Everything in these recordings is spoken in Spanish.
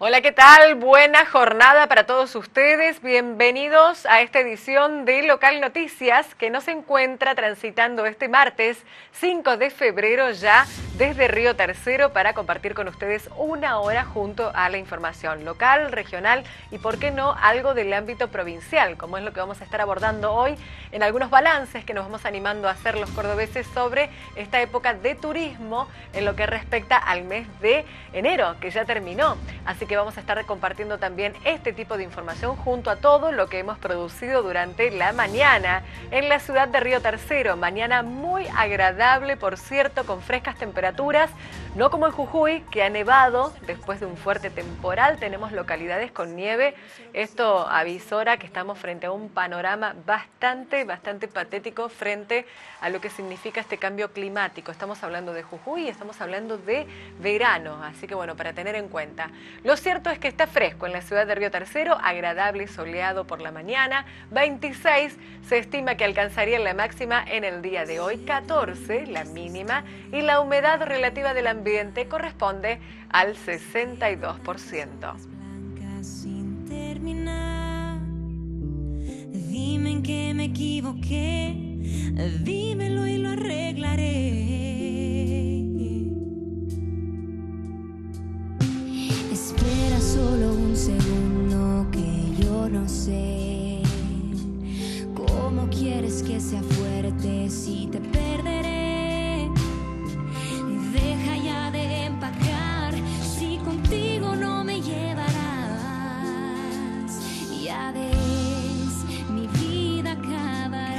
Hola, ¿qué tal? Buena jornada para todos ustedes. Bienvenidos a esta edición de Local Noticias que nos encuentra transitando este martes 5 de febrero ya desde Río Tercero para compartir con ustedes una hora junto a la información local, regional y, por qué no, algo del ámbito provincial, como es lo que vamos a estar abordando hoy en algunos balances que nos vamos animando a hacer los cordobeses sobre esta época de turismo en lo que respecta al mes de enero, que ya terminó. Así que vamos a estar compartiendo también este tipo de información junto a todo lo que hemos producido durante la mañana en la ciudad de Río Tercero. Mañana muy agradable, por cierto, con frescas temperaturas, no como en Jujuy, que ha nevado después de un fuerte temporal. Tenemos localidades con nieve. Esto avisora que estamos frente a un panorama bastante patético frente a lo que significa este cambio climático. Estamos hablando de Jujuy y estamos hablando de verano, así que bueno, para tener en cuenta. Lo cierto es que está fresco en la ciudad de Río Tercero, agradable y soleado por la mañana. 26 se estima que alcanzaría la máxima en el día de hoy, 14 la mínima, y la humedad relativa del ambiente corresponde al 62%. Dime en qué me equivoqué, dímelo y lo arreglaré. Espera solo un segundo que yo no sé cómo quieres que sea fuerte si te perderé. Deja ya de empacar si contigo no me llevarás. Ya ves, mi vida acabará.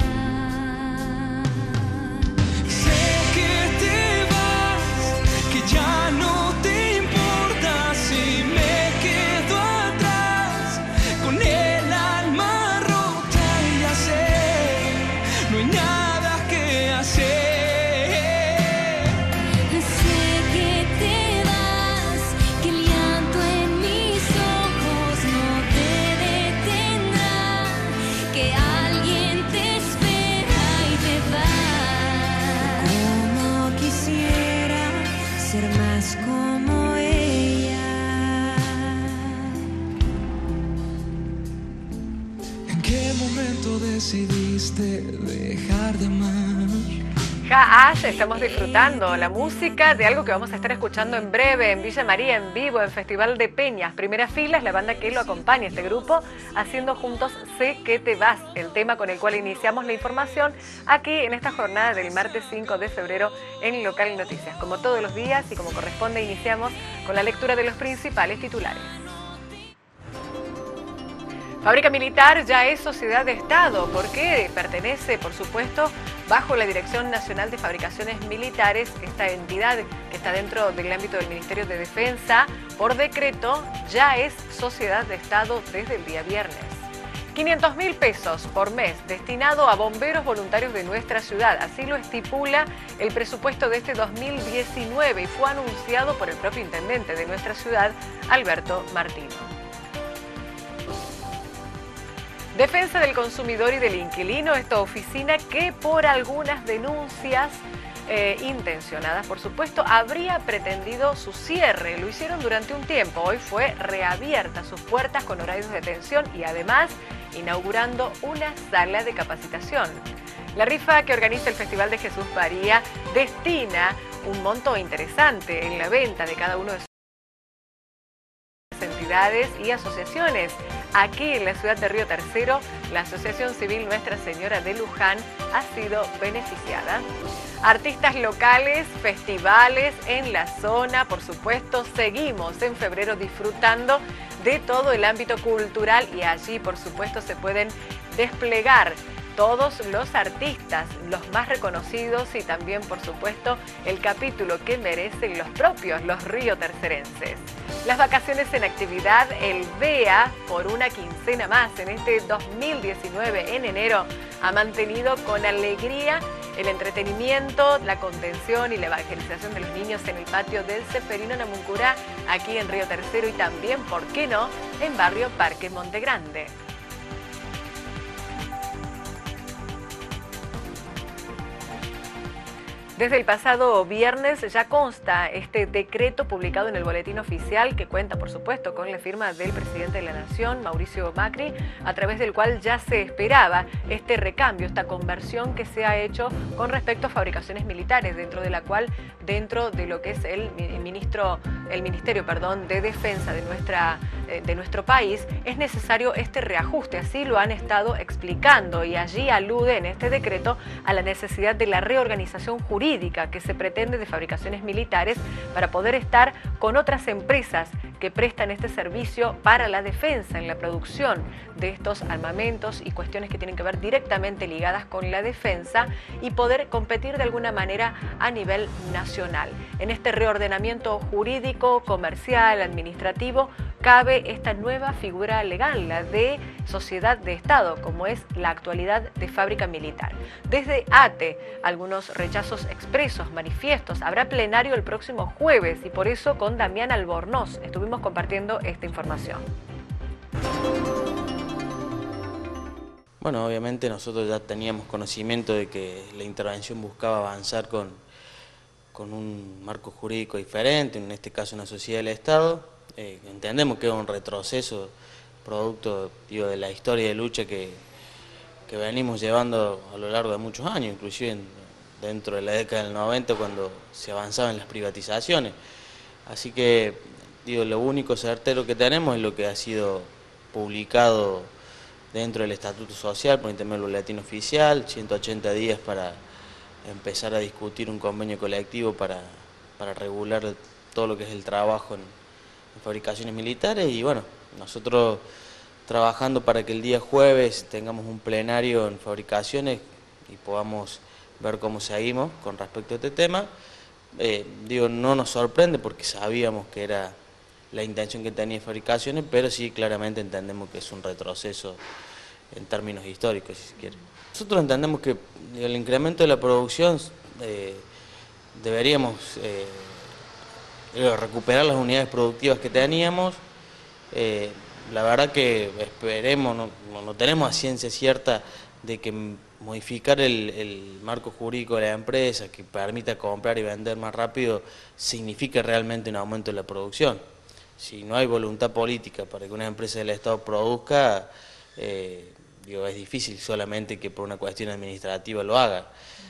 Sé que te vas, que ya no te importa si me quedo atrás con el alma rota y ya sé, no hay nada que hacer. Sé que te vas, que el llanto en mis ojos no te detendrá, que alguien te espera y te va. Como quisiera ser más como ella. ¿En qué momento decidiste dejar de amar? Jaash, estamos disfrutando la música de algo que vamos a estar escuchando en breve en Villa María, en vivo, en Festival de Peñas. Primera Fila es la banda que lo acompaña, este grupo, haciendo juntos Sé que te vas, el tema con el cual iniciamos la información aquí en esta jornada del martes 5 de febrero en Local Noticias. Como todos los días y como corresponde, iniciamos con la lectura de los principales titulares. Fábrica Militar ya es sociedad de Estado, porque pertenece, por supuesto, bajo la Dirección Nacional de Fabricaciones Militares, esta entidad que está dentro del ámbito del Ministerio de Defensa. Por decreto, ya es sociedad de Estado desde el día viernes. 500.000 pesos por mes destinado a bomberos voluntarios de nuestra ciudad. Así lo estipula el presupuesto de este 2019 y fue anunciado por el propio intendente de nuestra ciudad, Alberto Martino. Defensa del consumidor y del inquilino, esta oficina que por algunas denuncias intencionadas, por supuesto, habría pretendido su cierre. Lo hicieron durante un tiempo. Hoy fue reabierta sus puertas con horarios de atención y además inaugurando una sala de capacitación. La rifa que organiza el Festival de Jesús María destina un monto interesante en la venta de cada uno de sus entidades y asociaciones. Aquí en la ciudad de Río Tercero, la Asociación Civil Nuestra Señora de Luján ha sido beneficiada. Artistas locales, festivales en la zona, por supuesto, seguimos en febrero disfrutando de todo el ámbito cultural y allí, por supuesto, se pueden desplegar todos los artistas, los más reconocidos y también, por supuesto, el capítulo que merecen los propios, los riotercerenses. Las vacaciones en actividad, el VEA, por una quincena más en este 2019, en enero, ha mantenido con alegría el entretenimiento, la contención y la evangelización de los niños en el patio del Ceferino Namuncurá, aquí en Río Tercero y también, ¿por qué no?, en barrio Parque Montegrande. Desde el pasado viernes ya consta este decreto publicado en el Boletín Oficial que cuenta, por supuesto, con la firma del presidente de la Nación, Mauricio Macri, a través del cual ya se esperaba este recambio, esta conversión que se ha hecho con respecto a fabricaciones militares, dentro de la cual, dentro de lo que es el Ministerio de Defensa de nuestro país, es necesario este reajuste. Así lo han estado explicando y allí alude en este decreto a la necesidad de la reorganización jurídica que se pretende de fabricaciones militares para poder estar con otras empresas que prestan este servicio para la defensa en la producción de estos armamentos y cuestiones que tienen que ver directamente ligadas con la defensa y poder competir de alguna manera a nivel nacional. En este reordenamiento jurídico, comercial, administrativo, cabe esta nueva figura legal, la de sociedad de Estado, como es la actualidad de fábrica militar. Desde ATE, algunos rechazos expresos, manifiestos. Habrá plenario el próximo jueves y por eso con Damián Albornoz estuvimos compartiendo esta información. Bueno, obviamente nosotros ya teníamos conocimiento de que la intervención buscaba avanzar con un marco jurídico diferente, en este caso una sociedad del Estado. Entendemos que es un retroceso producto de la historia de lucha que venimos llevando a lo largo de muchos años, inclusive dentro de la década del 90 cuando se avanzaba en las privatizaciones. Así que lo único certero que tenemos es lo que ha sido publicado dentro del Estatuto Social por intermedio del Boletín Oficial, 180 días para empezar a discutir un convenio colectivo para regular todo lo que es el trabajo en fabricaciones militares y bueno, nosotros trabajando para que el día jueves tengamos un plenario en fabricaciones y podamos ver cómo seguimos con respecto a este tema. No nos sorprende porque sabíamos que era la intención que tenía fabricaciones, pero sí claramente entendemos que es un retroceso en términos históricos, si se quiere. Nosotros entendemos que el incremento de la producción deberíamos recuperar las unidades productivas que teníamos. La verdad que esperemos, no tenemos a ciencia cierta de que modificar el marco jurídico de la empresa que permita comprar y vender más rápido significa realmente un aumento de la producción. Si no hay voluntad política para que una empresa del Estado produzca, es difícil solamente que por una cuestión administrativa lo haga.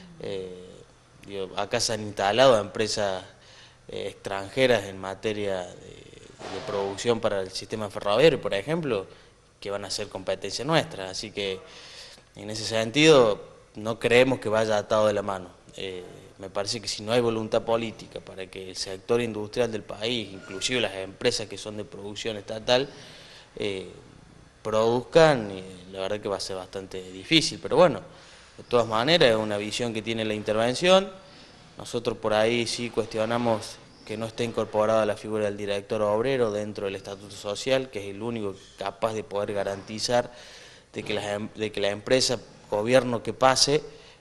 Acá se han instalado empresas extranjeras en materia de producción para el sistema ferroviario, por ejemplo, que van a ser competencia nuestra. Así que en ese sentido no creemos que vaya atado de la mano. Me parece que si no hay voluntad política para que el sector industrial del país, inclusive las empresas que son de producción estatal, produzcan, la verdad que va a ser bastante difícil. Pero bueno, de todas maneras es una visión que tiene la intervención. Nosotros por ahí sí cuestionamos que no esté incorporada la figura del director obrero dentro del Estatuto Social, que es el único capaz de poder garantizar de que la empresa, gobierno que pase,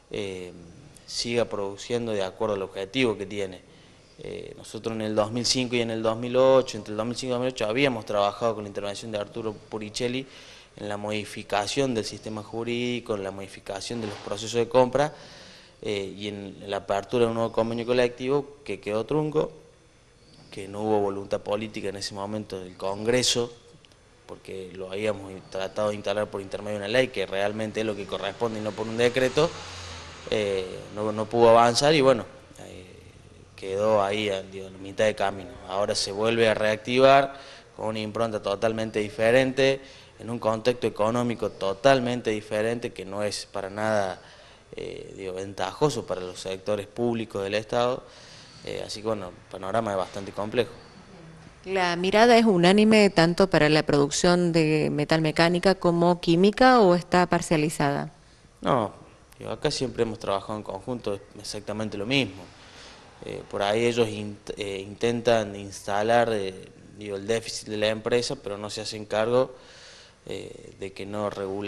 siga produciendo de acuerdo al objetivo que tiene. Nosotros en el 2005 y en el 2008, entre el 2005 y el 2008, habíamos trabajado con la intervención de Arturo Puricelli en la modificación del sistema jurídico, en la modificación de los procesos de compra y en la apertura de un nuevo convenio colectivo que quedó trunco, que no hubo voluntad política en ese momento del Congreso, porque lo habíamos tratado de instalar por intermedio de una ley, que realmente es lo que corresponde y no por un decreto. No pudo avanzar y bueno, quedó ahí a la mitad de camino. Ahora se vuelve a reactivar con una impronta totalmente diferente, en un contexto económico totalmente diferente, que no es para nada ventajoso para los sectores públicos del Estado. Así que bueno, el panorama es bastante complejo. ¿La mirada es unánime tanto para la producción de metalmecánica como química o está parcializada? No, acá siempre hemos trabajado en conjunto, es exactamente lo mismo. Por ahí ellos intentan instalar el déficit de la empresa, pero no se hacen cargo de que no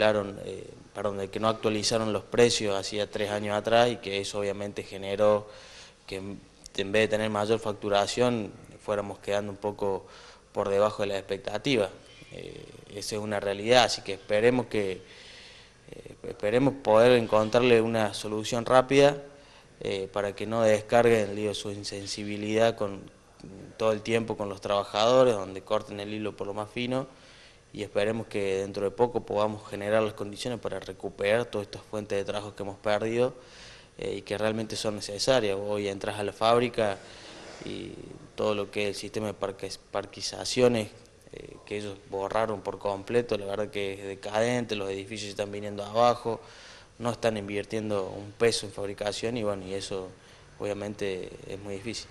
de que no actualizaron los precios hacía 3 años atrás y que eso obviamente generó que en vez de tener mayor facturación fuéramos quedando un poco por debajo de la expectativa. Esa es una realidad, así que esperemos poder encontrarle una solución rápida para que no descarguen, digo, su insensibilidad con todo el tiempo con los trabajadores, donde corten el hilo por lo más fino, y esperemos que dentro de poco podamos generar las condiciones para recuperar todas estas fuentes de trabajo que hemos perdido y que realmente son necesarias. Hoy entras a la fábrica y todo lo que es el sistema de parquizaciones que ellos borraron por completo, la verdad que es decadente, los edificios están viniendo abajo, no están invirtiendo un peso en fabricación y bueno, y eso obviamente es muy difícil.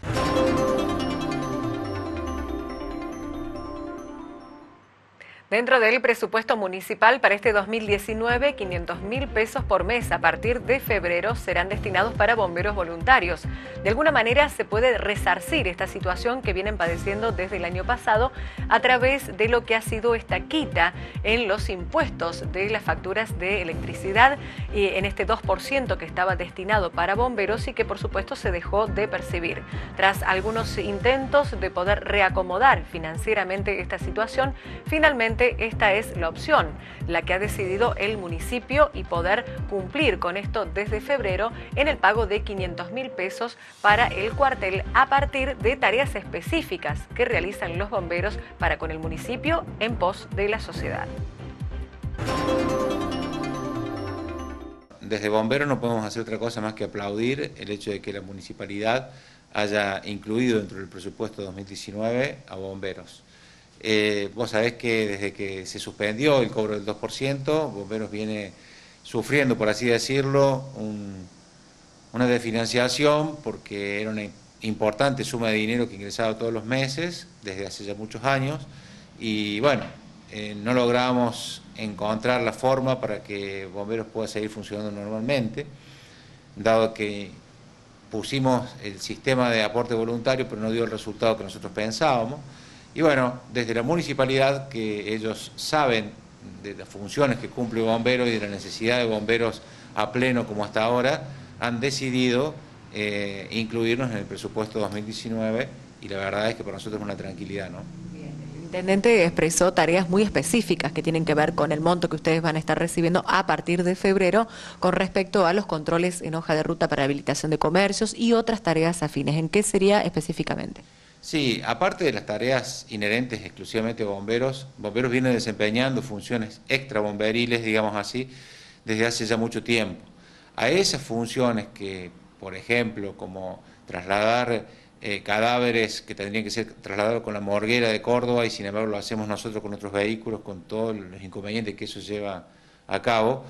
Dentro del presupuesto municipal para este 2019, 500.000 pesos por mes a partir de febrero serán destinados para bomberos voluntarios. De alguna manera se puede resarcir esta situación que vienen padeciendo desde el año pasado a través de lo que ha sido esta quita en los impuestos de las facturas de electricidad y en este 2% que estaba destinado para bomberos y que por supuesto se dejó de percibir. Tras algunos intentos de poder reacomodar financieramente esta situación, finalmente esta es la opción, la que ha decidido el municipio y poder cumplir con esto desde febrero en el pago de 500.000 pesos para el cuartel a partir de tareas específicas que realizan los bomberos para con el municipio en pos de la sociedad. Desde Bomberos no podemos hacer otra cosa más que aplaudir el hecho de que la municipalidad haya incluido dentro del presupuesto 2019 a bomberos. Vos sabés que desde que se suspendió el cobro del 2%, Bomberos viene sufriendo, por así decirlo, una desfinanciación porque era una importante suma de dinero que ingresaba todos los meses, desde hace ya muchos años, y bueno, no logramos encontrar la forma para que Bomberos pueda seguir funcionando normalmente, dado que pusimos el sistema de aporte voluntario, pero no dio el resultado que nosotros pensábamos. Y bueno, desde la municipalidad, que ellos saben de las funciones que cumple Bomberos y de la necesidad de bomberos a pleno como hasta ahora, han decidido incluirnos en el presupuesto 2019 y la verdad es que para nosotros es una tranquilidad, ¿no? El intendente expresó tareas muy específicas que tienen que ver con el monto que ustedes van a estar recibiendo a partir de febrero con respecto a los controles en hoja de ruta para habilitación de comercios y otras tareas afines. ¿En qué sería específicamente? Sí, aparte de las tareas inherentes exclusivamente a bomberos, Bomberos viene desempeñando funciones extrabomberiles, digamos así, desde hace ya mucho tiempo. A esas funciones que, por ejemplo, como trasladar cadáveres que tendrían que ser trasladados con la morguera de Córdoba y sin embargo lo hacemos nosotros con nuestros vehículos, con todos los inconvenientes que eso lleva a cabo,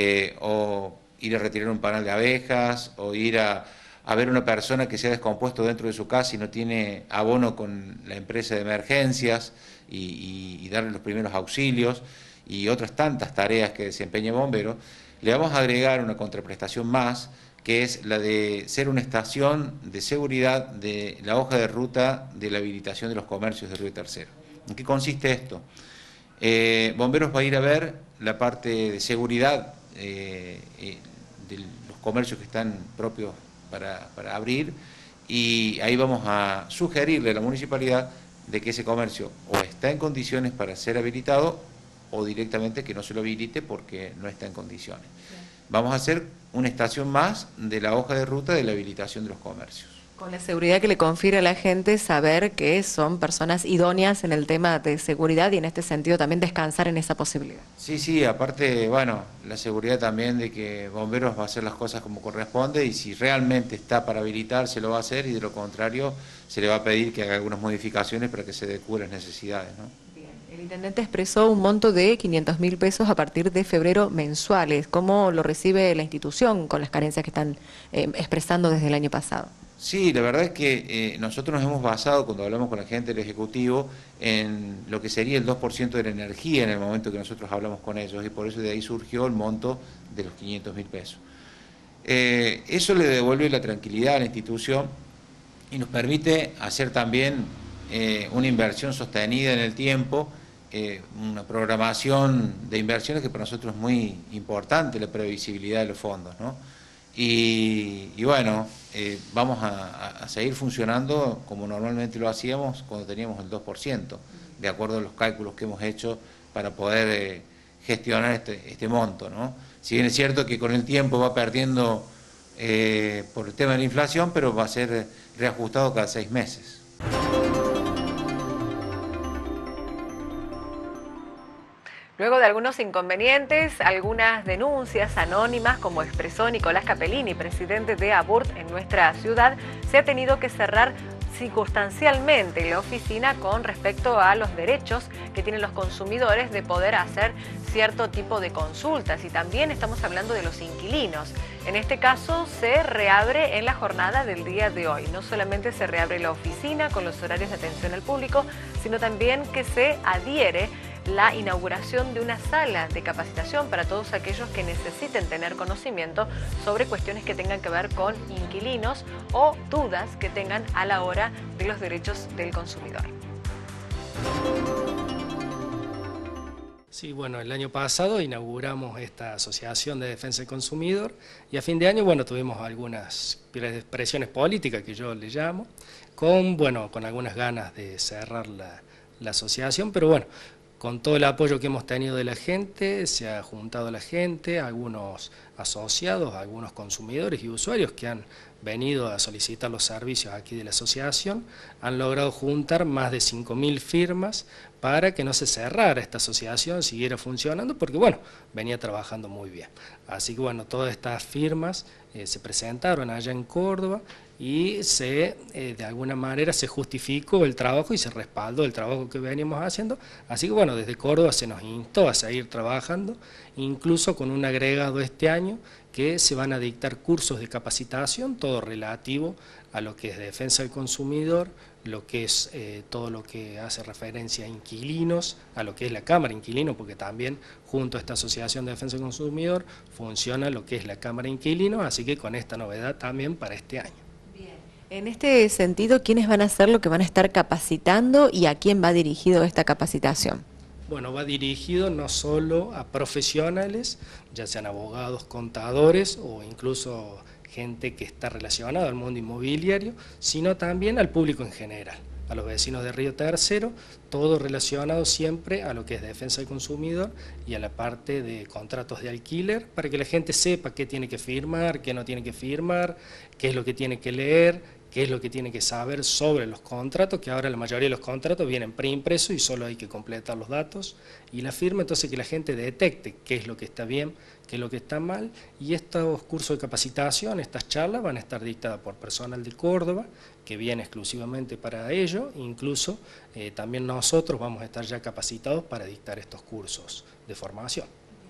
o ir a retirar un panal de abejas, o ir a ver una persona que se ha descompuesto dentro de su casa y no tiene abono con la empresa de emergencias y darle los primeros auxilios y otras tantas tareas que desempeña Bomberos, le vamos a agregar una contraprestación más, que es la de ser una estación de seguridad de la hoja de ruta de la habilitación de los comercios de Río Tercero. ¿En qué consiste esto? Bomberos va a ir a ver la parte de seguridad de los comercios que están propios para abrir y ahí vamos a sugerirle a la municipalidad de que ese comercio o está en condiciones para ser habilitado o directamente que no se lo habilite porque no está en condiciones. Vamos a hacer una estación más de la hoja de ruta de la habilitación de los comercios. Con la seguridad que le confiere a la gente saber que son personas idóneas en el tema de seguridad y en este sentido también descansar en esa posibilidad. Sí, aparte, bueno, la seguridad también de que Bomberos va a hacer las cosas como corresponde y si realmente está para habilitar se lo va a hacer y de lo contrario se le va a pedir que haga algunas modificaciones para que se adecue las necesidades, ¿no? El intendente expresó un monto de 500.000 pesos a partir de febrero mensuales. ¿Cómo lo recibe la institución con las carencias que están expresando desde el año pasado? Sí, la verdad es que nosotros nos hemos basado, cuando hablamos con la gente del Ejecutivo, en lo que sería el 2% de la energía en el momento que nosotros hablamos con ellos y por eso de ahí surgió el monto de los 500.000 pesos. Eso le devuelve la tranquilidad a la institución y nos permite hacer también una inversión sostenida en el tiempo, una programación de inversiones que para nosotros es muy importante, la previsibilidad de los fondos, ¿no? Y bueno, vamos a seguir funcionando como normalmente lo hacíamos cuando teníamos el 2%, de acuerdo a los cálculos que hemos hecho para poder gestionar este monto, ¿no? Si bien es cierto que con el tiempo va perdiendo por el tema de la inflación, pero va a ser reajustado cada 6 meses. Luego de algunos inconvenientes, algunas denuncias anónimas, como expresó Nicolás Capellini, presidente de ABURT en nuestra ciudad, se ha tenido que cerrar circunstancialmente la oficina con respecto a los derechos que tienen los consumidores de poder hacer cierto tipo de consultas, y también estamos hablando de los inquilinos. En este caso se reabre en la jornada del día de hoy. No solamente se reabre la oficina con los horarios de atención al público, sino también que se adhiere la inauguración de una sala de capacitación para todos aquellos que necesiten tener conocimiento sobre cuestiones que tengan que ver con inquilinos o dudas que tengan a la hora de los derechos del consumidor. Sí, bueno, el año pasado inauguramos esta Asociación de Defensa del Consumidor y a fin de año, bueno, tuvimos algunas presiones políticas, que yo le llamo, con algunas ganas de cerrar la asociación, pero bueno, con todo el apoyo que hemos tenido de la gente, se ha juntado la gente, algunos asociados, algunos consumidores y usuarios que han venido a solicitar los servicios aquí de la asociación, han logrado juntar más de 5.000 firmas para que no se cerrara esta asociación, siguiera funcionando, porque bueno, venía trabajando muy bien. Así que bueno, todas estas firmas se presentaron allá en Córdoba y de alguna manera se justificó el trabajo y se respaldó el trabajo que veníamos haciendo. Así que bueno, desde Córdoba se nos instó a seguir trabajando, incluso con un agregado este año que se van a dictar cursos de capacitación, todo relativo a lo que es defensa del consumidor, lo que es todo lo que hace referencia a inquilinos, a lo que es la Cámara de Inquilinos, porque también junto a esta Asociación de Defensa del Consumidor funciona lo que es la Cámara de Inquilinos, así que con esta novedad también para este año. Bien. En este sentido, ¿quiénes van a ser lo que van a estar capacitando y a quién va dirigido esta capacitación? Bueno, va dirigido no solo a profesionales, ya sean abogados, contadores o incluso gente que está relacionada al mundo inmobiliario, sino también al público en general, a los vecinos de Río Tercero, todo relacionado siempre a lo que es defensa del consumidor y a la parte de contratos de alquiler, para que la gente sepa qué tiene que firmar, qué no tiene que firmar, qué es lo que tiene que leer, qué es lo que tiene que saber sobre los contratos, que ahora la mayoría de los contratos vienen preimpresos y solo hay que completar los datos y la firma, entonces que la gente detecte qué es lo que está bien, qué es lo que está mal, y estos cursos de capacitación, estas charlas van a estar dictadas por personal de Córdoba, que viene exclusivamente para ello, incluso también nosotros vamos a estar ya capacitados para dictar estos cursos de formación.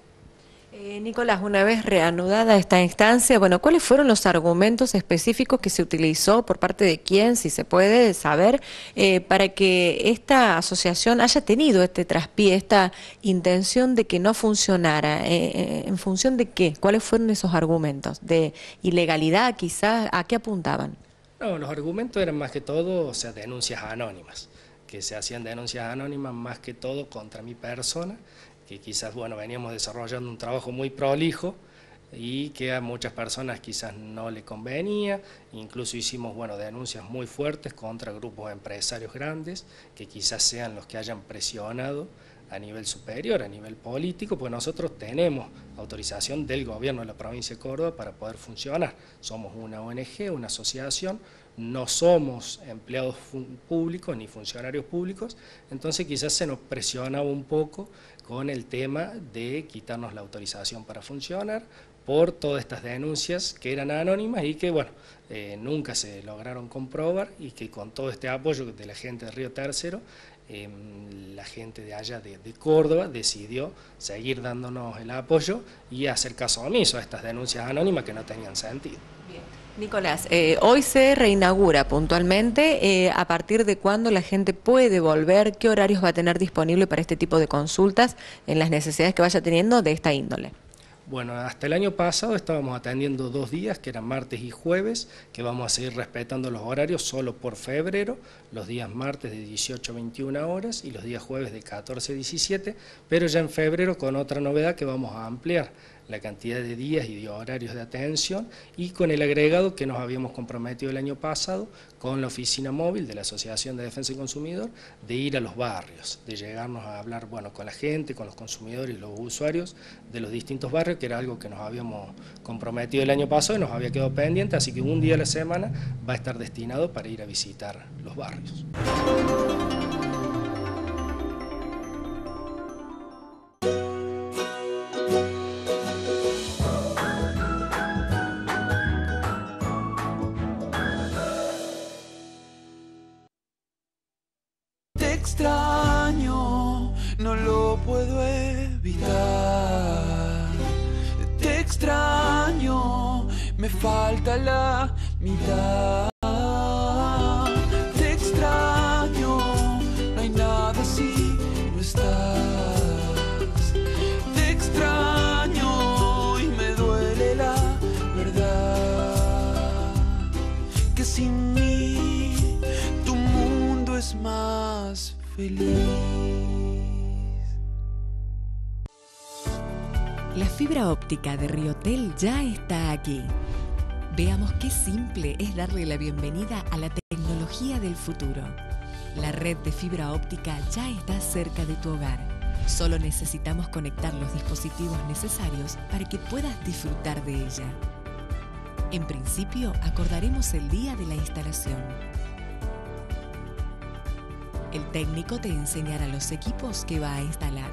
Nicolás, una vez reanudada esta instancia, bueno, ¿cuáles fueron los argumentos específicos que se utilizó por parte de quién, si se puede saber, para que esta asociación haya tenido este traspié, esta intención de que no funcionara? ¿En función de qué? ¿Cuáles fueron esos argumentos? ¿De ilegalidad quizás? ¿A qué apuntaban? No, los argumentos eran más que todo, denuncias anónimas, que se hacían denuncias anónimas más que todo contra mi persona, que quizás, veníamos desarrollando un trabajo muy prolijo y que a muchas personas quizás no le convenía. Incluso hicimos, denuncias muy fuertes contra grupos empresarios grandes, que quizás sean los que hayan presionado a nivel superior, a nivel político, pues nosotros tenemos autorización del gobierno de la provincia de Córdoba para poder funcionar. Somos una ONG, una asociación, no somos empleados públicos ni funcionarios públicos, entonces quizás se nos presionaba un poco con el tema de quitarnos la autorización para funcionar por todas estas denuncias que eran anónimas y que nunca se lograron comprobar, y que con todo este apoyo de la gente de Río Tercero, la gente de allá de Córdoba decidió seguir dándonos el apoyo y hacer caso omiso a estas denuncias anónimas que no tenían sentido. Bien. Nicolás, hoy se reinaugura puntualmente. ¿A partir de cuándo la gente puede volver? ¿Qué horarios va a tener disponible para este tipo de consultas en las necesidades que vaya teniendo de esta índole? Bueno, hasta el año pasado estábamos atendiendo 2 días, que eran martes y jueves, que vamos a seguir respetando los horarios solo por febrero, los días martes de 18 a 21 horas y los días jueves de 14 a 17, pero ya en febrero con otra novedad que vamos a ampliar la cantidad de días y de horarios de atención, y con el agregado que nos habíamos comprometido el año pasado con la oficina móvil de la Asociación de Defensa del Consumidor, de ir a los barrios, de llegarnos a hablar, bueno, con la gente, con los consumidores y los usuarios de los distintos barrios, que era algo que nos habíamos comprometido el año pasado y nos había quedado pendiente, así que un día a la semana va a estar destinado para ir a visitar los barrios. Te extraño, no lo puedo evitar. Te extraño, me falta la mitad. Te extraño, no hay nada si no estás. Te extraño y me duele la verdad. Que sin mí tu mundo es más feliz. La fibra óptica de Riotel ya está aquí. Veamos qué simple es darle la bienvenida a la tecnología del futuro. La red de fibra óptica ya está cerca de tu hogar. Solo necesitamos conectar los dispositivos necesarios para que puedas disfrutar de ella. En principio, acordaremos el día de la instalación. El técnico te enseñará los equipos que va a instalar.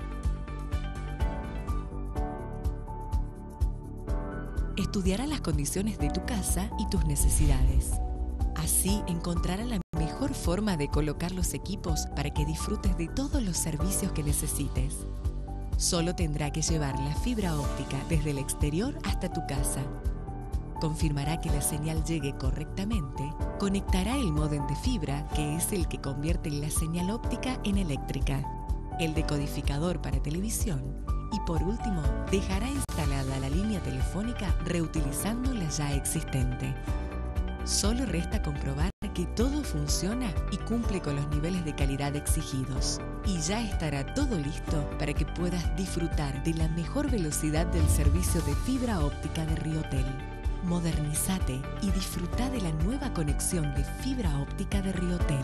Estudiará las condiciones de tu casa y tus necesidades. Así encontrará la mejor forma de colocar los equipos para que disfrutes de todos los servicios que necesites. Solo tendrá que llevar la fibra óptica desde el exterior hasta tu casa. Confirmará que la señal llegue correctamente, conectará el módem de fibra, que es el que convierte la señal óptica en eléctrica, el decodificador para televisión y por último, dejará instalada la línea telefónica reutilizando la ya existente. Solo resta comprobar que todo funciona y cumple con los niveles de calidad exigidos. Y ya estará todo listo para que puedas disfrutar de la mejor velocidad del servicio de fibra óptica de Riotel. Modernízate y disfruta de la nueva conexión de fibra óptica de Riotel.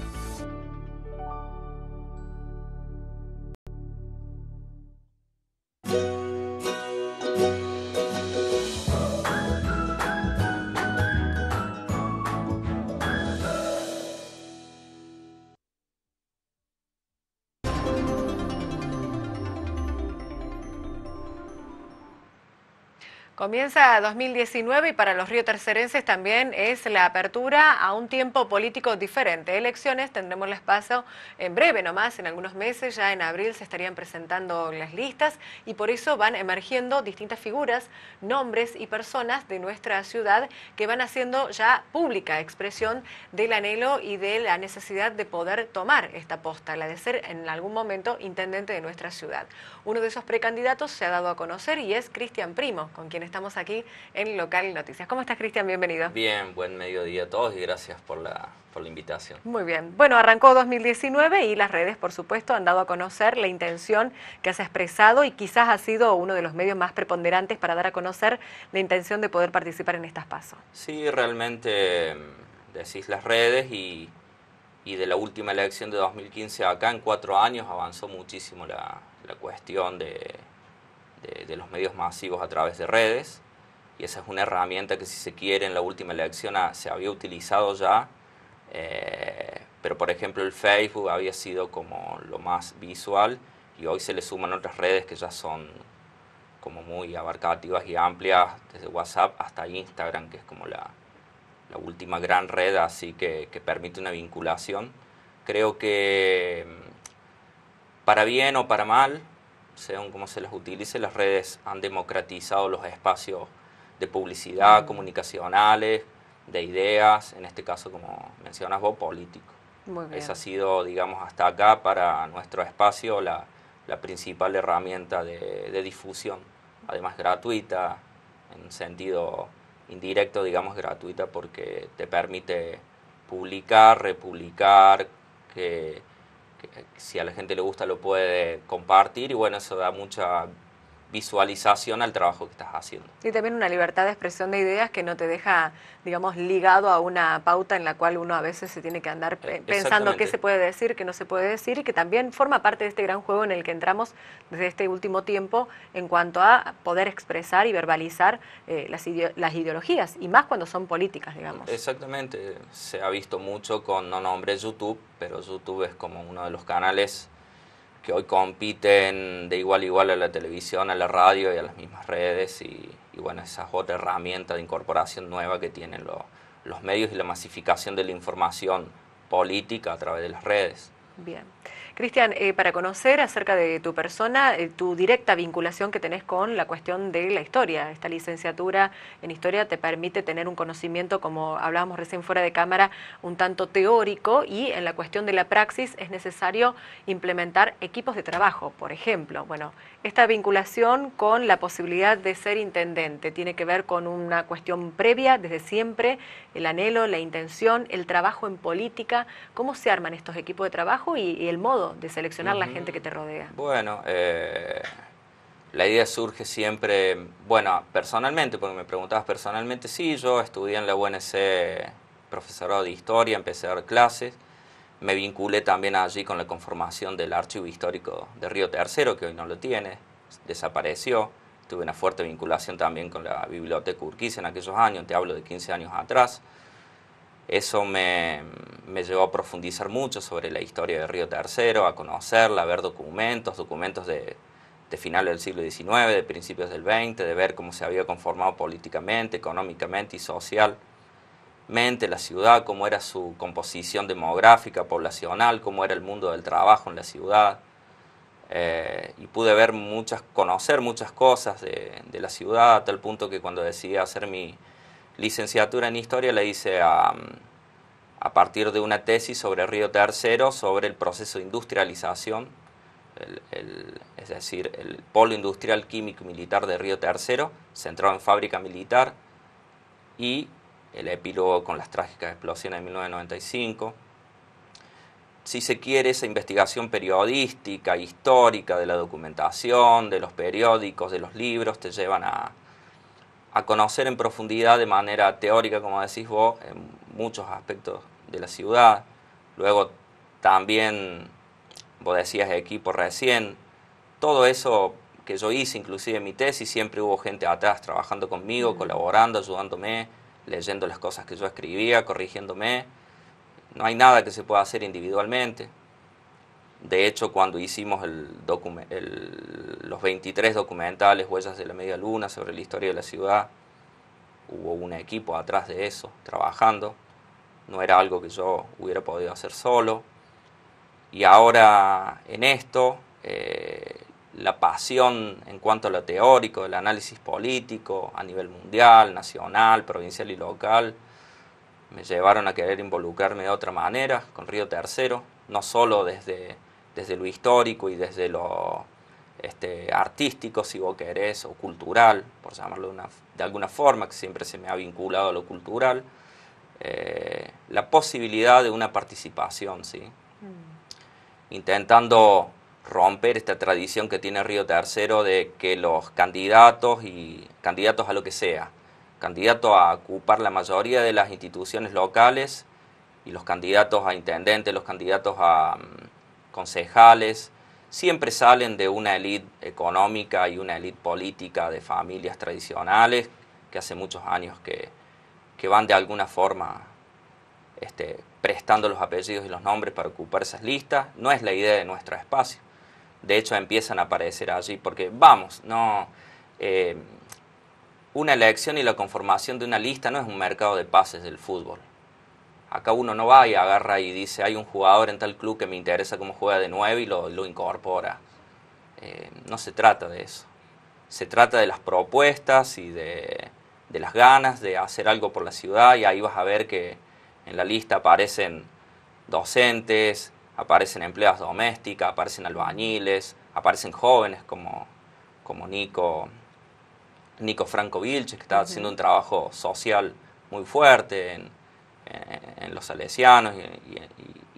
Comienza 2019 y para los riotercerenses también es la apertura a un tiempo político diferente. Elecciones tendremos el espacio en breve nomás, en algunos meses, ya en abril se estarían presentando las listas y por eso van emergiendo distintas figuras, nombres y personas de nuestra ciudad que van haciendo ya pública expresión del anhelo y de la necesidad de poder tomar esta posta, la de ser en algún momento intendente de nuestra ciudad. Uno de esos precandidatos se ha dado a conocer y es Cristian Primo, con quien estamos aquí en Local Noticias. ¿Cómo estás, Cristian? Bienvenido. Bien, buen mediodía a todos y gracias por la invitación. Muy bien. Bueno, arrancó 2019 y las redes, por supuesto, han dado a conocer la intención que has expresado y quizás ha sido uno de los medios más preponderantes para dar a conocer la intención de poder participar en estas PASO. Sí, realmente decís las redes y de la última elección de 2015 acá, en 4 años avanzó muchísimo la cuestión de los medios masivos a través de redes, y esa es una herramienta que, si se quiere, en la última elección se había utilizado ya, pero por ejemplo el Facebook había sido como lo más visual y hoy se le suman otras redes que ya son como muy abarcativas y amplias, desde WhatsApp hasta Instagram, que es como la última gran red así que permite una vinculación. Creo que para bien o para mal, según cómo se las utilice, las redes han democratizado los espacios de publicidad, comunicacionales, de ideas, en este caso, como mencionas vos, político. Muy bien. Esa ha sido, digamos, hasta acá para nuestro espacio la principal herramienta de difusión, además gratuita, en sentido indirecto, digamos, gratuita, porque te permite publicar, republicar, que si a la gente le gusta lo puede compartir, y bueno, eso da mucha visualización al trabajo que estás haciendo. Y también una libertad de expresión de ideas que no te deja, digamos, ligado a una pauta en la cual uno a veces se tiene que andar pensando qué se puede decir, qué no se puede decir, y que también forma parte de este gran juego en el que entramos desde este último tiempo en cuanto a poder expresar y verbalizar las ideologías, y más cuando son políticas, digamos. Exactamente, se ha visto mucho con, no nombré YouTube, pero YouTube es como uno de los canales que hoy compiten de igual a igual a la televisión, a la radio y a las mismas redes, y bueno, esa es otra herramienta de incorporación nueva que tienen los medios y la masificación de la información política a través de las redes. Bien. Cristian, para conocer acerca de tu persona, tu directa vinculación que tenés con la cuestión de la historia, esta licenciatura en historia te permite tener un conocimiento, como hablábamos recién fuera de cámara, un tanto teórico, y en la cuestión de la praxis es necesario implementar equipos de trabajo, por ejemplo. Bueno, esta vinculación con la posibilidad de ser intendente tiene que ver con una cuestión previa desde siempre, el anhelo, la intención, el trabajo en política. ¿Cómo se arman estos equipos de trabajo y el modo de seleccionar la gente que te rodea? Bueno, la idea surge siempre, bueno, personalmente, porque me preguntabas personalmente, sí, yo estudié en la UNC profesorado de historia, empecé a dar clases, me vinculé también allí con la conformación del Archivo Histórico de Río Tercero, que hoy no lo tiene, desapareció. Tuve una fuerte vinculación también con la Biblioteca Urquiza en aquellos años, te hablo de 15 años atrás. Eso me llevó a profundizar mucho sobre la historia de Río Tercero, a conocerla, a ver documentos de finales del siglo XIX, de principios del XX, de ver cómo se había conformado políticamente, económicamente y socialmente la ciudad, cómo era su composición demográfica, poblacional, cómo era el mundo del trabajo en la ciudad. Y pude ver conocer muchas cosas de la ciudad, a tal punto que cuando decidí hacer mi licenciatura en historia la hice a partir de una tesis sobre Río Tercero, sobre el proceso de industrialización, es decir, el polo industrial químico y militar de Río Tercero, centrado en fábrica militar, y el epílogo con las trágicas explosiones de 1995. Si se quiere, esa investigación periodística, histórica, de la documentación, de los periódicos, de los libros, te llevan a conocer en profundidad, de manera teórica, como decís vos, en muchos aspectos de la ciudad. Luego también, vos decías equipo recién, todo eso que yo hice, inclusive en mi tesis, siempre hubo gente atrás trabajando conmigo, colaborando, ayudándome, leyendo las cosas que yo escribía, corrigiéndome. No hay nada que se pueda hacer individualmente. De hecho, cuando hicimos los 23 documentales, Huellas de la Media Luna, sobre la historia de la ciudad, hubo un equipo atrás de eso, trabajando. No era algo que yo hubiera podido hacer solo. Y ahora en esto, la pasión en cuanto a lo teórico, el análisis político a nivel mundial, nacional, provincial y local, me llevaron a querer involucrarme de otra manera con Río Tercero, no solo desde lo histórico y desde lo artístico, si vos querés, o cultural, por llamarlo de alguna forma, que siempre se me ha vinculado a lo cultural, la posibilidad de una participación, ¿sí? Intentando romper esta tradición que tiene Río Tercero de que los candidatos a lo que sea, candidatos a ocupar la mayoría de las instituciones locales, y los candidatos a intendentes, los candidatos a concejales, siempre salen de una élite económica y una élite política de familias tradicionales que hace muchos años que van de alguna forma prestando los apellidos y los nombres para ocupar esas listas. No es la idea de nuestro espacio. De hecho, empiezan a aparecer allí porque, una elección y la conformación de una lista no es un mercado de pases del fútbol. Acá uno no va y agarra y dice, hay un jugador en tal club que me interesa cómo juega de 9 y lo incorpora. No se trata de eso. Se trata de las propuestas y de las ganas de hacer algo por la ciudad, y ahí vas a ver que en la lista aparecen docentes, aparecen empleadas domésticas, aparecen albañiles, aparecen jóvenes como Nico Franco Vilches, que está haciendo un trabajo social muy fuerte en los salesianos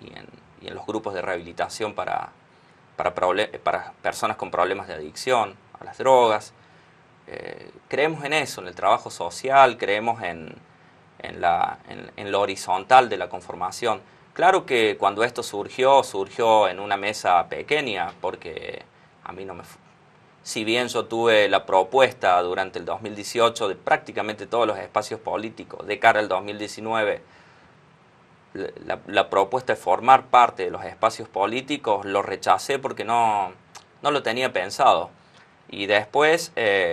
y en los grupos de rehabilitación para personas con problemas de adicción. a las drogas. Creemos en eso, en el trabajo social, creemos en lo horizontal de la conformación. Claro que cuando esto surgió en una mesa pequeña, porque a mí no me... Si bien yo tuve la propuesta durante el 2018 de prácticamente todos los espacios políticos, de cara al 2019, la propuesta de formar parte de los espacios políticos, lo rechacé porque no lo tenía pensado. Y después,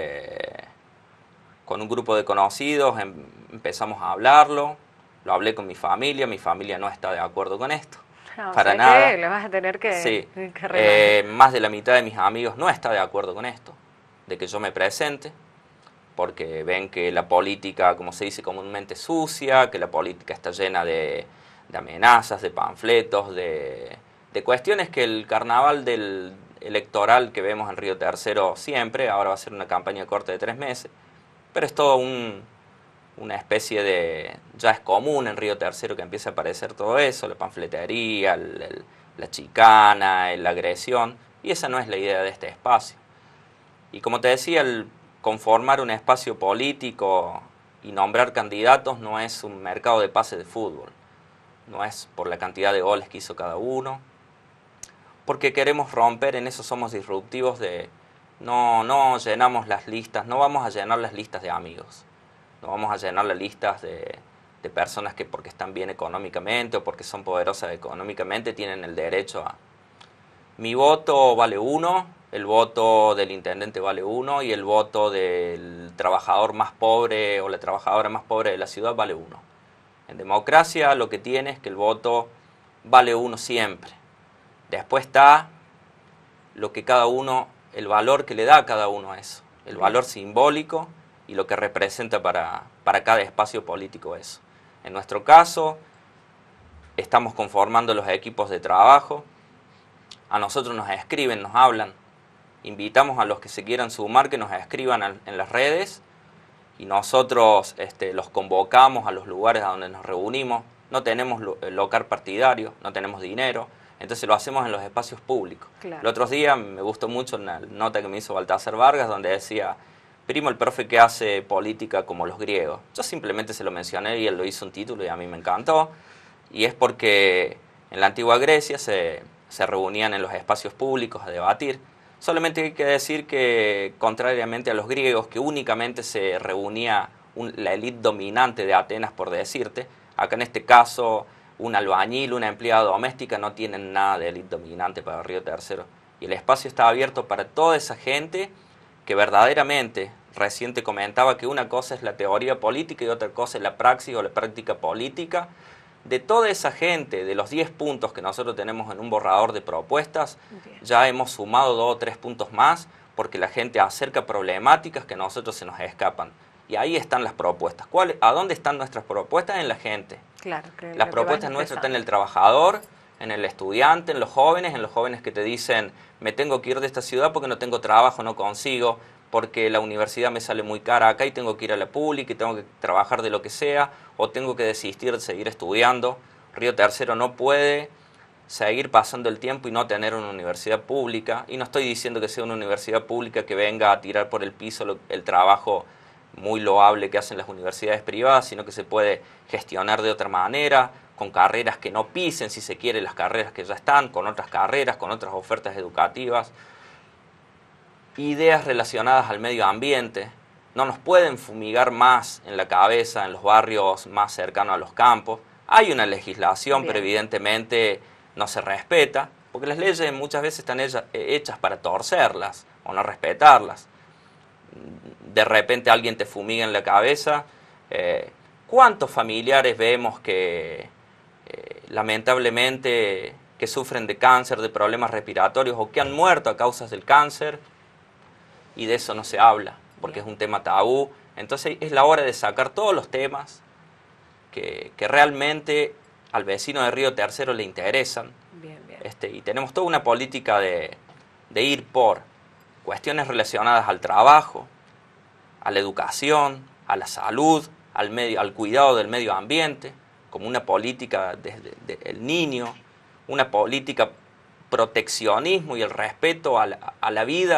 con un grupo de conocidos, empezamos a hablarlo, lo hablé con mi familia no está de acuerdo con esto, para nada. Le vas a tener que, sí. que Más de la mitad de mis amigos no está de acuerdo con esto, de que yo me presente, porque ven que la política, como se dice comúnmente, es sucia, que la política está llena de amenazas, de panfletos, de cuestiones que el carnaval electoral que vemos en Río Tercero siempre, ahora va a ser una campaña corta de 3 meses, pero es todo una especie de... Ya es común en Río Tercero que empiece a aparecer todo eso, la panfletería, la chicana, la agresión, y esa no es la idea de este espacio. Y como te decía, el conformar un espacio político y nombrar candidatos no es un mercado de pases de fútbol, no es por la cantidad de goles que hizo cada uno, porque queremos romper, en eso somos disruptivos, de no llenamos las listas, no vamos a llenar las listas de amigos, no vamos a llenar las listas de personas que porque están bien económicamente o porque son poderosas económicamente tienen el derecho a... Mi voto vale 1, el voto del intendente vale 1 y el voto del trabajador más pobre o la trabajadora más pobre de la ciudad vale 1. En democracia lo que tiene es que el voto vale 1 siempre. Después está lo que cada uno, el valor que le da a cada uno a eso, el valor simbólico y lo que representa para cada espacio político eso. En nuestro caso, estamos conformando los equipos de trabajo, a nosotros nos escriben, nos hablan, invitamos a los que se quieran sumar que nos escriban en las redes y nosotros los convocamos a los lugares a donde nos reunimos, no tenemos local partidario, no tenemos dinero, entonces lo hacemos en los espacios públicos. Claro. El otro día me gustó mucho una nota que me hizo Baltasar Vargas donde decía, primo, el profe que hace política como los griegos. Yo simplemente se lo mencioné y él lo hizo un título y a mí me encantó. Y es porque en la antigua Grecia se reunían en los espacios públicos a debatir. Solamente hay que decir que, contrariamente a los griegos, que únicamente se reunía la élite dominante de Atenas, por decirte, acá en este caso un albañil, una empleada doméstica no tienen nada de élite dominante para Río Tercero. Y el espacio está abierto para toda esa gente que verdaderamente, recién te comentaba que una cosa es la teoría política y otra cosa es la praxis o la práctica política. De toda esa gente, de los 10 puntos que nosotros tenemos en un borrador de propuestas, Bien. ya hemos sumado 2 o 3 puntos más porque la gente acerca problemáticas que a nosotros se nos escapan. Y ahí están las propuestas. ¿A dónde están nuestras propuestas? En la gente. Claro, Las propuestas nuestras están en el trabajador, en el estudiante, en los jóvenes que te dicen, me tengo que ir de esta ciudad porque no tengo trabajo, no consigo, porque la universidad me sale muy cara acá y tengo que ir a la pública y tengo que trabajar de lo que sea, o tengo que desistir de seguir estudiando. Río Tercero no puede seguir pasando el tiempo y no tener una universidad pública, y no estoy diciendo que sea una universidad pública que venga a tirar por el piso el trabajo muy loable que hacen las universidades privadas, sino que se puede gestionar de otra manera, con carreras que no pisen, si se quiere, las carreras que ya están, con otras carreras, con otras ofertas educativas. Ideas relacionadas al medio ambiente. No nos pueden fumigar más en la cabeza en los barrios más cercanos a los campos. Hay una legislación, Bien. pero evidentemente no se respeta, porque las leyes muchas veces están hechas para torcerlas o no respetarlas. De repente alguien te fumiga en la cabeza. ¿Cuántos familiares vemos que lamentablemente que sufren de cáncer, de problemas respiratorios o que han muerto a causa del cáncer? Y de eso no se habla, porque es un tema tabú. Entonces es la hora de sacar todos los temas que realmente al vecino de Río Tercero le interesan. Bien, bien. Y tenemos toda una política de ir por cuestiones relacionadas al trabajo, a la educación, a la salud, al cuidado del medio ambiente, como una política desde el niño, una política proteccionismo y el respeto a la vida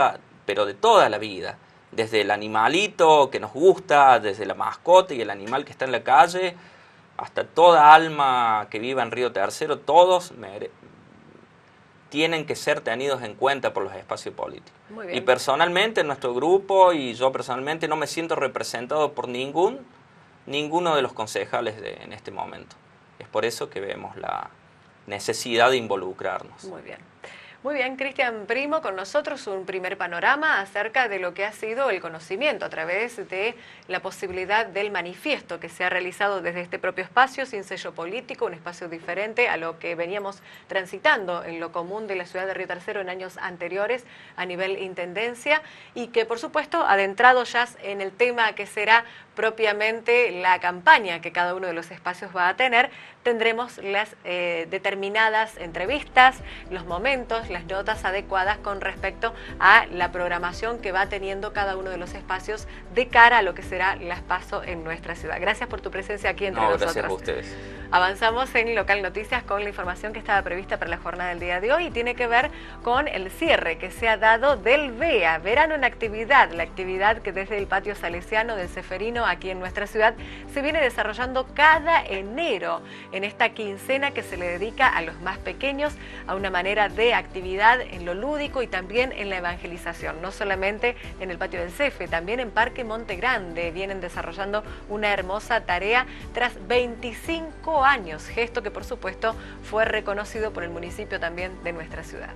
pero de toda la vida. Desde el animalito que nos gusta, desde la mascota y el animal que está en la calle, hasta toda alma que viva en Río Tercero, todos tienen que ser tenidos en cuenta por los espacios políticos. Muy bien. Y personalmente, nuestro grupo y yo personalmente no me siento representado por ninguno de los concejales en este momento. Es por eso que vemos la necesidad de involucrarnos. Muy bien. Muy bien, Cristian Primo, con nosotros un primer panorama acerca de lo que ha sido el conocimiento a través de la posibilidad del manifiesto que se ha realizado desde este propio espacio, sin sello político, un espacio diferente a lo que veníamos transitando en lo común de la ciudad de Río Tercero en años anteriores a nivel intendencia, y que por supuesto adentrado ya en el tema que será propiamente la campaña que cada uno de los espacios va a tener, tendremos las determinadas entrevistas, los momentos, las notas adecuadas con respecto a la programación que va teniendo cada uno de los espacios de cara a lo que será las PASO en nuestra ciudad. Gracias por tu presencia aquí entre nosotros. Gracias a ustedes. Avanzamos en Local Noticias con la información que estaba prevista para la jornada del día de hoy y tiene que ver con el cierre que se ha dado del VEA, Verano en Actividad, la actividad que desde el patio salesiano del Ceferino aquí en nuestra ciudad se viene desarrollando cada enero en esta quincena que se le dedica a los más pequeños, a una manera de actividad en lo lúdico y también en la evangelización, no solamente en el patio del CEFE, también en Parque Monte Grande vienen desarrollando una hermosa tarea tras 25 años, gesto que por supuesto fue reconocido por el municipio también de nuestra ciudad.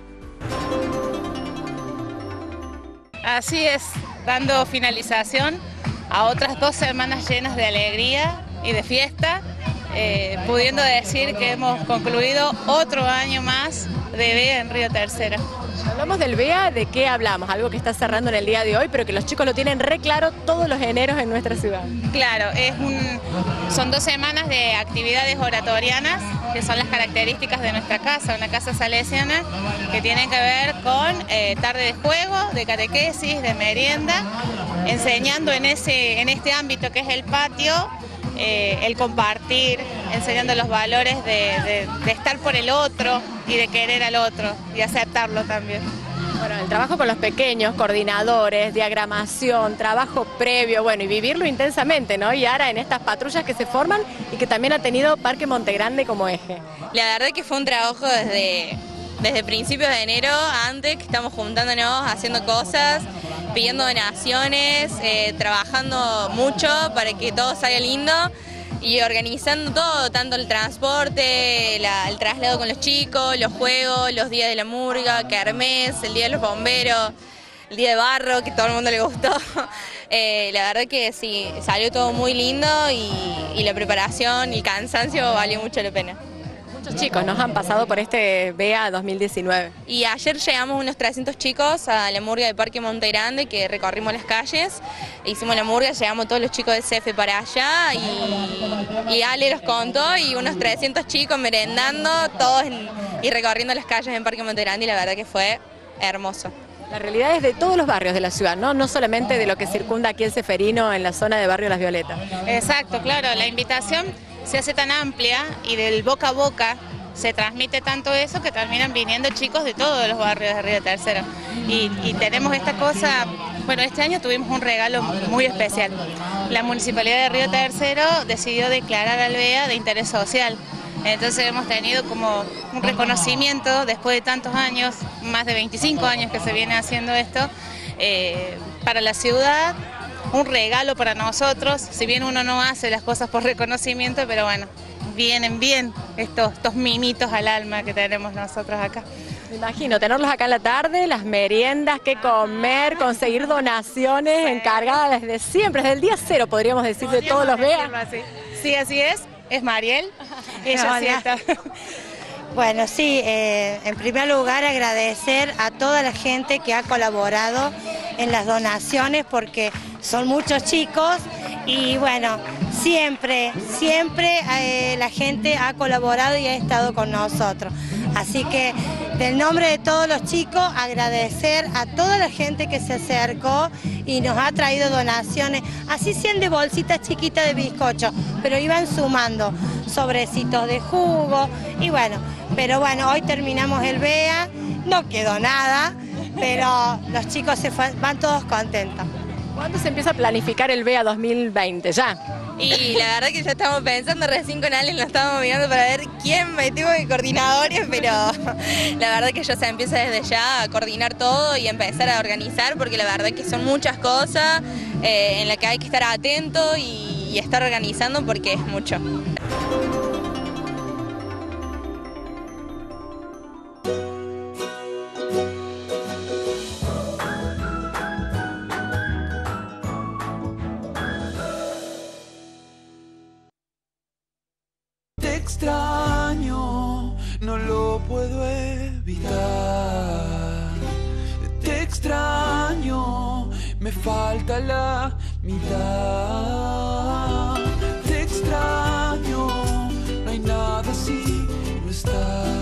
Así es, dando finalización a otras 2 semanas llenas de alegría y de fiesta, pudiendo decir que hemos concluido otro año más de VEA en Río Tercero. Hablamos del VEA, ¿de qué hablamos? Algo que está cerrando en el día de hoy, pero que los chicos lo tienen re claro todos los eneros en nuestra ciudad. Claro, son 2 semanas de actividades oratorianas, que son las características de nuestra casa, una casa salesiana, que tienen que ver con tarde de juego, de catequesis, de merienda, enseñando en este ámbito que es el patio, el compartir, enseñando los valores de estar por el otro y de querer al otro y aceptarlo también. Bueno, el trabajo con los pequeños, coordinadores, diagramación, trabajo previo, bueno, y vivirlo intensamente, ¿no? Y ahora en estas patrullas que se forman y que también ha tenido Parque Monte Grande como eje. La verdad que fue un trabajo desde principios de enero, antes que estamos juntándonos, haciendo cosas, pidiendo donaciones, trabajando mucho para que todo salga lindo y organizando todo, tanto el transporte, el traslado con los chicos, los juegos, los días de la murga, kermés, el día de los bomberos, el día de barro, que a todo el mundo le gustó. La verdad que sí, salió todo muy lindo y la preparación y el cansancio valió mucho la pena. Muchos chicos nos han pasado por este VEA 2019. Y ayer llegamos unos 300 chicos a la murga de Parque Monte Grande, que recorrimos las calles, hicimos la murga, llegamos todos los chicos del CEFE para allá y Ale los contó y unos 300 chicos merendando todos y recorriendo las calles en Parque Monte Grande y la verdad que fue hermoso. La realidad es de todos los barrios de la ciudad, ¿no? No solamente de lo que circunda aquí el Ceferino en la zona de Barrio Las Violetas. Exacto, claro, la invitación se hace tan amplia y del boca a boca se transmite tanto eso que terminan viniendo chicos de todos los barrios de Río Tercero. Y tenemos esta cosa, bueno, este año tuvimos un regalo muy especial. La Municipalidad de Río Tercero decidió declarar al VEA de interés social. Entonces hemos tenido como un reconocimiento después de tantos años, más de 25 años que se viene haciendo esto, para la ciudad. Un regalo para nosotros, si bien uno no hace las cosas por reconocimiento, pero bueno, vienen bien estos mimitos al alma que tenemos nosotros acá. Me imagino, tenerlos acá en la tarde, las meriendas, qué comer, conseguir donaciones encargadas desde siempre, desde el día cero, podríamos decir, de todos los VEA. Sí, así es Mariel, ella sí está. Bueno, sí, en primer lugar agradecer a toda la gente que ha colaborado en las donaciones porque son muchos chicos y bueno, siempre la gente ha colaborado y ha estado con nosotros. Así que del nombre de todos los chicos agradecer a toda la gente que se acercó y nos ha traído donaciones, así sean de bolsitas chiquitas de bizcocho, pero iban sumando sobrecitos de jugo y bueno, pero bueno, hoy terminamos el VEA, no quedó nada, pero los chicos van todos contentos. ¿Cuándo se empieza a planificar el BEA 2020? ¿Ya? Y la verdad que ya estamos pensando, recién con Allen lo estábamos mirando para ver quién metimos de coordinadores, pero la verdad que ya se empieza desde ya a coordinar todo y empezar a organizar, porque la verdad que son muchas cosas en las que hay que estar atento y estar organizando porque es mucho. Te extraño, no lo puedo evitar. Te extraño, me falta la mitad. Te extraño, no hay nada si no estás.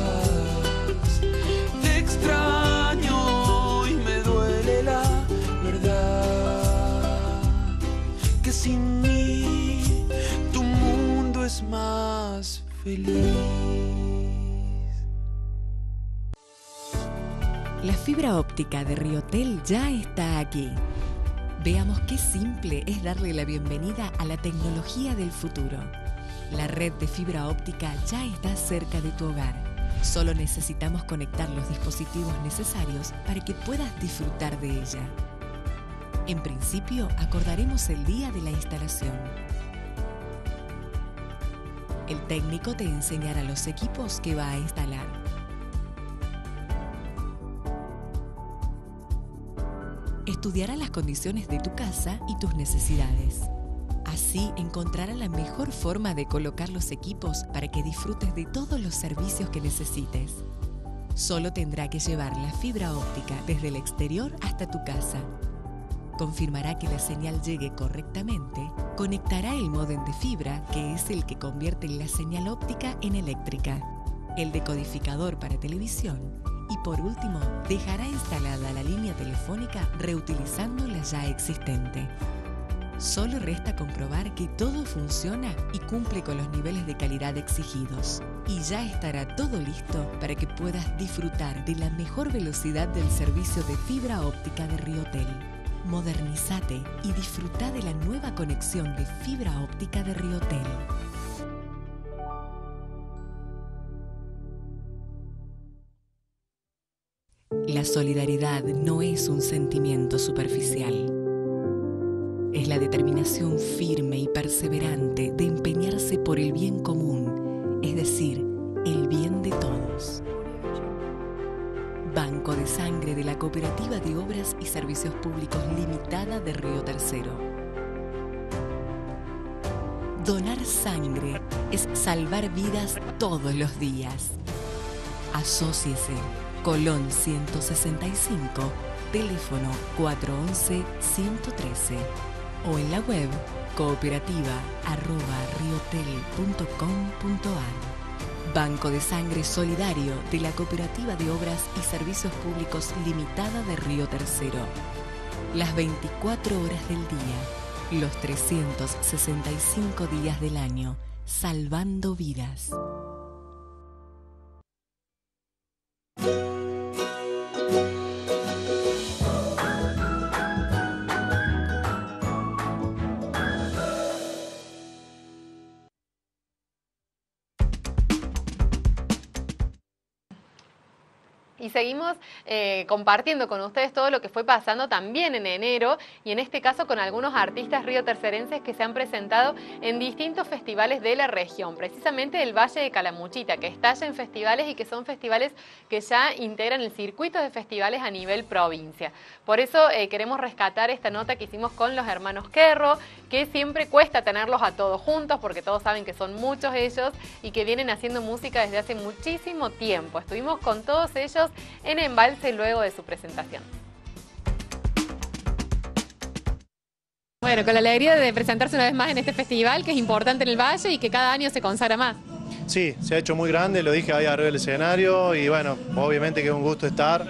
Te extraño y me duele la verdad, que sin mí tu mundo es más feliz. La fibra óptica de Riotel ya está aquí. Veamos qué simple es darle la bienvenida a la tecnología del futuro. La red de fibra óptica ya está cerca de tu hogar. Solo necesitamos conectar los dispositivos necesarios para que puedas disfrutar de ella. En principio, acordaremos el día de la instalación. El técnico te enseñará los equipos que va a instalar. Estudiará las condiciones de tu casa y tus necesidades. Así encontrará la mejor forma de colocar los equipos para que disfrutes de todos los servicios que necesites. Solo tendrá que llevar la fibra óptica desde el exterior hasta tu casa. Confirmará que la señal llegue correctamente, conectará el módem de fibra, que es el que convierte la señal óptica en eléctrica, el decodificador para televisión y por último, dejará instalada la línea telefónica reutilizando la ya existente. Solo resta comprobar que todo funciona y cumple con los niveles de calidad exigidos. Y ya estará todo listo para que puedas disfrutar de la mejor velocidad del servicio de fibra óptica de Riotel. Modernízate y disfruta de la nueva conexión de fibra óptica de Riotel. La solidaridad no es un sentimiento superficial. Es la determinación firme y perseverante de empeñarse por el bien común, es decir, el bien de todos. Banco de Sangre de la Cooperativa de Obras y Servicios Públicos Limitada de Río Tercero. Donar sangre es salvar vidas todos los días. Asóciese. Colón 165, teléfono 411-113 o en la web cooperativa@riotel.com.ar. Banco de Sangre Solidario de la Cooperativa de Obras y Servicios Públicos Limitada de Río Tercero. Las 24 horas del día, los 365 días del año, salvando vidas. Y seguimos compartiendo con ustedes todo lo que fue pasando también en enero y en este caso con algunos artistas riotercerenses que se han presentado en distintos festivales de la región, precisamente el Valle de Calamuchita, que estalla en festivales y que son festivales que ya integran el circuito de festivales a nivel provincia. Por eso queremos rescatar esta nota que hicimos con los hermanos Querro, que siempre cuesta tenerlos a todos juntos porque todos saben que son muchos ellos y que vienen haciendo música desde hace muchísimo tiempo. Estuvimos con todos ellos en Embalse luego de su presentación. Bueno, con la alegría de presentarse una vez más en este festival que es importante en el Valle y que cada año se consagra más. Sí, se ha hecho muy grande, lo dije ahí arriba del escenario y bueno, obviamente que es un gusto estar.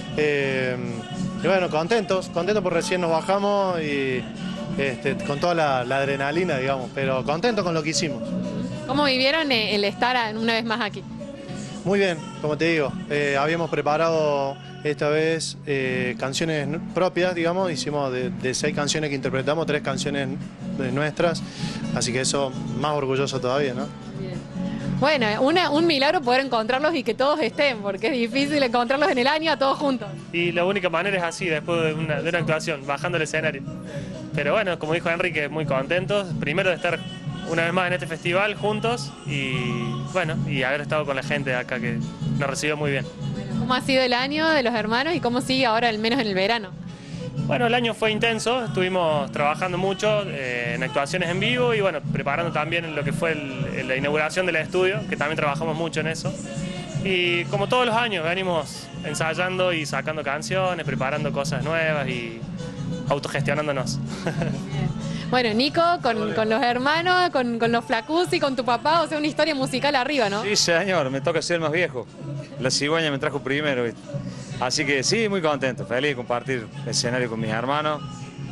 Y bueno, contentos por recién nos bajamos y con toda la adrenalina, digamos, pero contentos con lo que hicimos. ¿Cómo vivieron el estar una vez más aquí? Muy bien, como te digo, habíamos preparado esta vez canciones propias, digamos, hicimos de 6 canciones que interpretamos, 3 canciones nuestras, así que eso más orgulloso todavía, ¿no? Bien. Bueno, un milagro poder encontrarlos y que todos estén, porque es difícil encontrarlos en el año a todos juntos. Y la única manera es así, después de una actuación, bajando el escenario. Pero bueno, como dijo Enrique, muy contentos, primero de estar una vez más en este festival juntos y bueno, y haber estado con la gente acá que nos recibió muy bien. ¿Cómo ha sido el año de los hermanos y cómo sigue ahora, al menos en el verano? Bueno, el año fue intenso, estuvimos trabajando mucho en actuaciones en vivo y bueno, preparando también lo que fue la inauguración del estudio, que también trabajamos mucho en eso. Y como todos los años venimos ensayando y sacando canciones, preparando cosas nuevas y autogestionándonos. Bueno, Nico, con los hermanos, con los Flacuzzi, con tu papá, o sea, una historia musical arriba, ¿no? Sí, señor, me toca ser el más viejo. La cigüeña me trajo primero, ¿viste? Así que sí, muy contento, feliz de compartir el escenario con mis hermanos.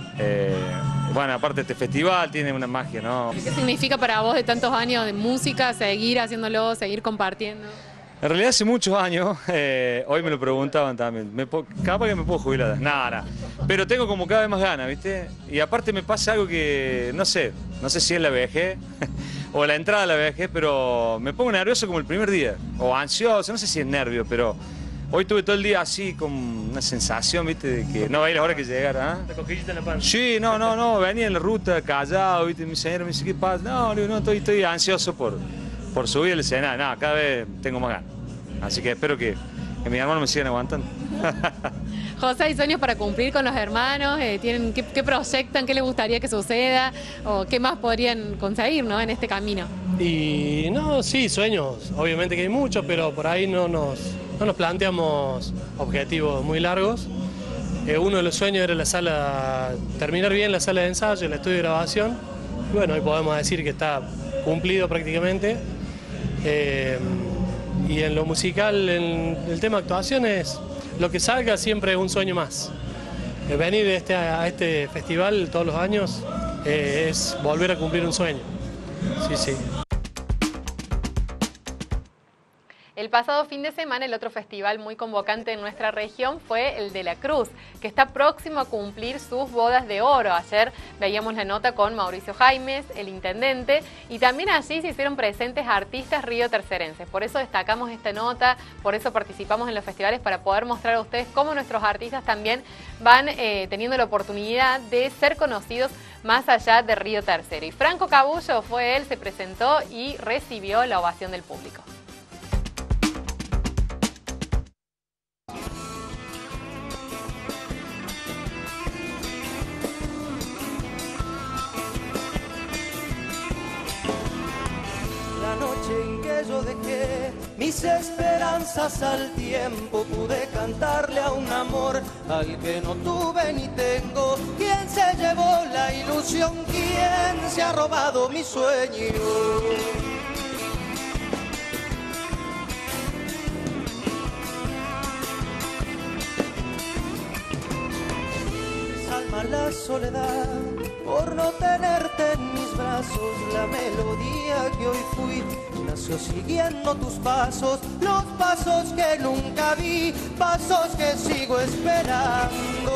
Bueno, aparte este festival tiene una magia, ¿no? ¿Qué significa para vos de tantos años de música, seguir haciéndolo, seguir compartiendo? En realidad hace muchos años, hoy me lo preguntaban también, capaz que me puedo jubilar, nada, pero tengo como cada vez más ganas, ¿viste? Y aparte me pasa algo que, no sé si es la vejez o la entrada a la vejez, pero me pongo nervioso como el primer día, o ansioso, no sé si es nervio, pero hoy tuve todo el día así con una sensación, ¿viste? De que no veía la hora que llegara, ¿eh? La cosquillita en la panza. Sí, no, venía en la ruta callado, ¿viste? Mi señora me dice, ¿qué pasa? No, digo, no, estoy ansioso por subir el escenario, nada, cada vez tengo más ganas. Así que espero que mis hermanos me sigan aguantando. José, ¿hay sueños para cumplir con los hermanos? ¿Qué proyectan? ¿Qué les gustaría que suceda? ¿O qué más podrían conseguir, ¿no?, en este camino? Y no, sí, sueños, obviamente que hay muchos, pero por ahí no nos planteamos objetivos muy largos. Uno de los sueños era terminar bien la sala de ensayo, el estudio de grabación. Y bueno, hoy podemos decir que está cumplido prácticamente. Y en lo musical, en el tema actuaciones, lo que salga siempre es un sueño más. Venir a este festival todos los años es volver a cumplir un sueño. Sí, sí. El pasado fin de semana el otro festival muy convocante en nuestra región fue el de La Cruz, que está próximo a cumplir sus bodas de oro. Ayer veíamos la nota con Mauricio Jaimes, el intendente, y también allí se hicieron presentes artistas riotercerenses. Por eso destacamos esta nota, por eso participamos en los festivales, para poder mostrar a ustedes cómo nuestros artistas también van teniendo la oportunidad de ser conocidos más allá de Río Tercero. Y Franco Cabullo fue él, se presentó y recibió la ovación del público. En que yo dejé mis esperanzas al tiempo, pude cantarle a un amor al que no tuve ni tengo. ¿Quién se llevó la ilusión? ¿Quién se ha robado mi sueño? Desalma la soledad por no tenerte en mis brazos. La melodía que hoy fui nació siguiendo tus pasos, los pasos que nunca vi, pasos que sigo esperando.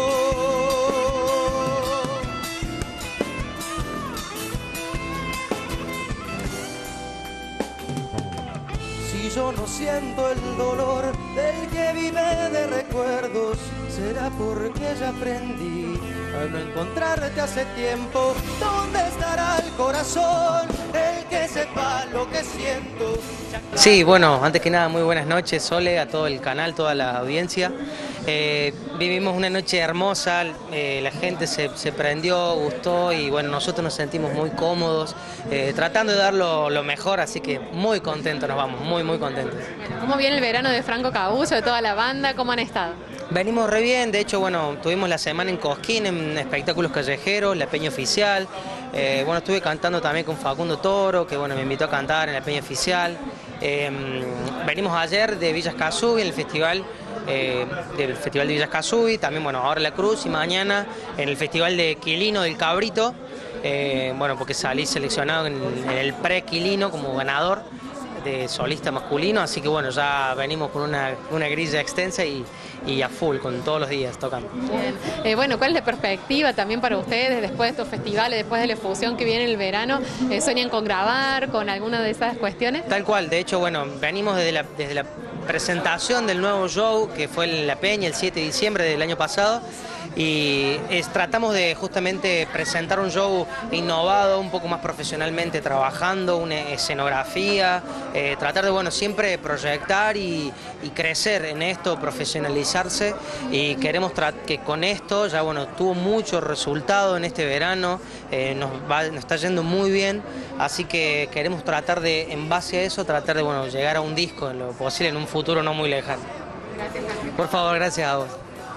Si yo no siento el dolor del que vive de recuerdos, será porque ya aprendí a no encontrarte hace tiempo. ¿Dónde estará el corazón, el que sepa lo que siento? Sí, bueno, antes que nada, muy buenas noches, Sole, a todo el canal, toda la audiencia. Vivimos una noche hermosa, la gente se prendió, gustó y bueno, nosotros nos sentimos muy cómodos, tratando de dar lo mejor, así que muy contentos nos vamos, muy contentos. ¿Cómo viene el verano de Franco Cabullo, de toda la banda? ¿Cómo han estado? Venimos re bien, de hecho, bueno, tuvimos la semana en Cosquín, en espectáculos callejeros, la Peña Oficial. Bueno, estuve cantando también con Facundo Toro, que bueno, me invitó a cantar en la Peña Oficial. Venimos ayer de Villa Escazú, en el festival de Villa Escazú, también bueno, ahora La Cruz, y mañana en el festival de Quilino del Cabrito, bueno, porque salí seleccionado en el pre-Quilino como ganador. de solista masculino, así que bueno, ya venimos con una grilla extensa y a full, con todos los días tocando. Bien. Bueno, ¿cuál es la perspectiva también para ustedes después de estos festivales, después de la fusión que viene el verano? ¿Sueñan con grabar, con alguna de esas cuestiones? Tal cual, de hecho, bueno, venimos desde la presentación del nuevo show, que fue en La Peña el 7 de diciembre del año pasado, y tratamos de justamente presentar un show innovado, un poco más profesionalmente trabajando, una escenografía, tratar de, bueno, siempre proyectar y crecer en esto, profesionalizarse, y queremos que con esto ya, bueno, tuvo mucho resultado en este verano, nos está yendo muy bien, así que queremos tratar de, en base a eso, tratar de, bueno, llegar a un disco en lo posible en un futuro no muy lejano. Gracias, Jorge. Por favor, gracias a vos.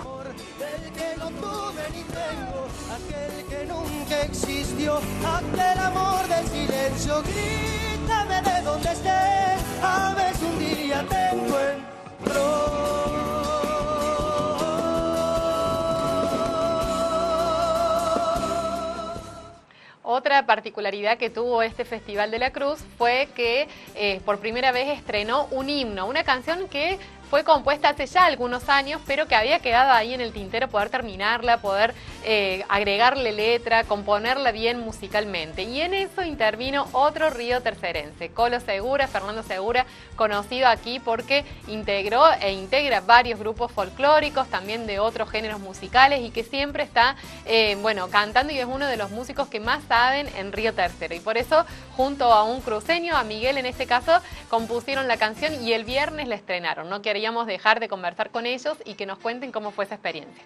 Existió aquel amor del silencio, grítame de donde estés, a ver si un día te encuentro. Otra particularidad que tuvo este Festival de la Cruz fue que por primera vez estrenó un himno, una canción que fue compuesta hace ya algunos años, pero que había quedado ahí en el tintero, poder terminarla, poder agregarle letra, componerla bien musicalmente. Y en eso intervino otro río tercerense, Colo Segura, Fernando Segura, conocido aquí porque integró e integra varios grupos folclóricos, también de otros géneros musicales, y que siempre está, bueno, cantando, y es uno de los músicos que más saben en Río Tercero. Y por eso, junto a un cruceño, a Miguel en este caso, compusieron la canción y el viernes la estrenaron. No queríamos dejar de conversar con ellos y que nos cuenten cómo fue esa experiencia.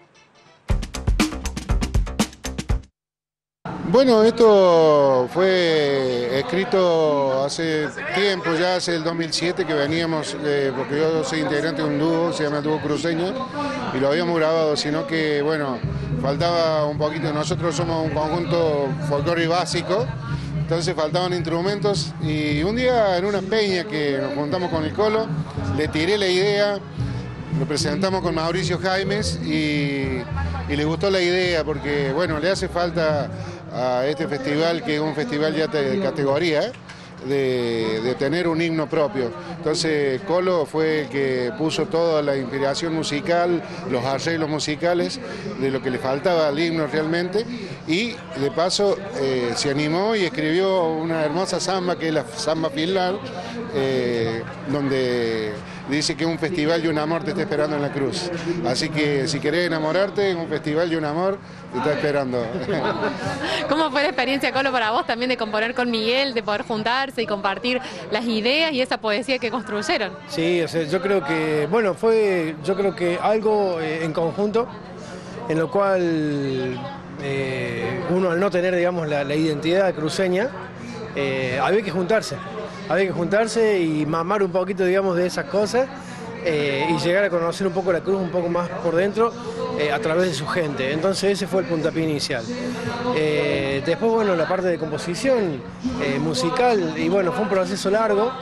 Bueno, esto fue escrito hace tiempo, ya hace el 2007 que veníamos, porque yo soy integrante de un dúo, se llama el Dúo Cruceño, y lo habíamos grabado, sino que, bueno, faltaba un poquito. Nosotros somos un conjunto folclórico básico, entonces faltaban instrumentos, y un día en una peña que nos juntamos con el Colo, le tiré la idea, lo presentamos con Mauricio Jaimes y le gustó la idea porque, bueno, le hace falta a este festival, que es un festival ya de categoría, de tener un himno propio. Entonces Colo fue el que puso toda la inspiración musical, los arreglos musicales de lo que le faltaba al himno realmente, y de paso se animó y escribió una hermosa samba, que es la samba Pilar, donde dice que un festival y un amor te está esperando en la cruz. Así que si querés enamorarte, un festival y un amor te está esperando. ¿Cómo fue la experiencia, Colo, para vos también de componer con Miguel, de poder juntarse y compartir las ideas y esa poesía que construyeron? Sí, o sea, yo creo que, bueno, fue algo en conjunto, en lo cual uno, al no tener, digamos, la identidad cruceña, había que juntarse y mamar un poquito, digamos, de esas cosas, y llegar a conocer un poco la cruz un poco más por dentro, a través de su gente. Entonces ese fue el puntapié inicial. Después, bueno, la parte de composición musical, y bueno, fue un proceso largo,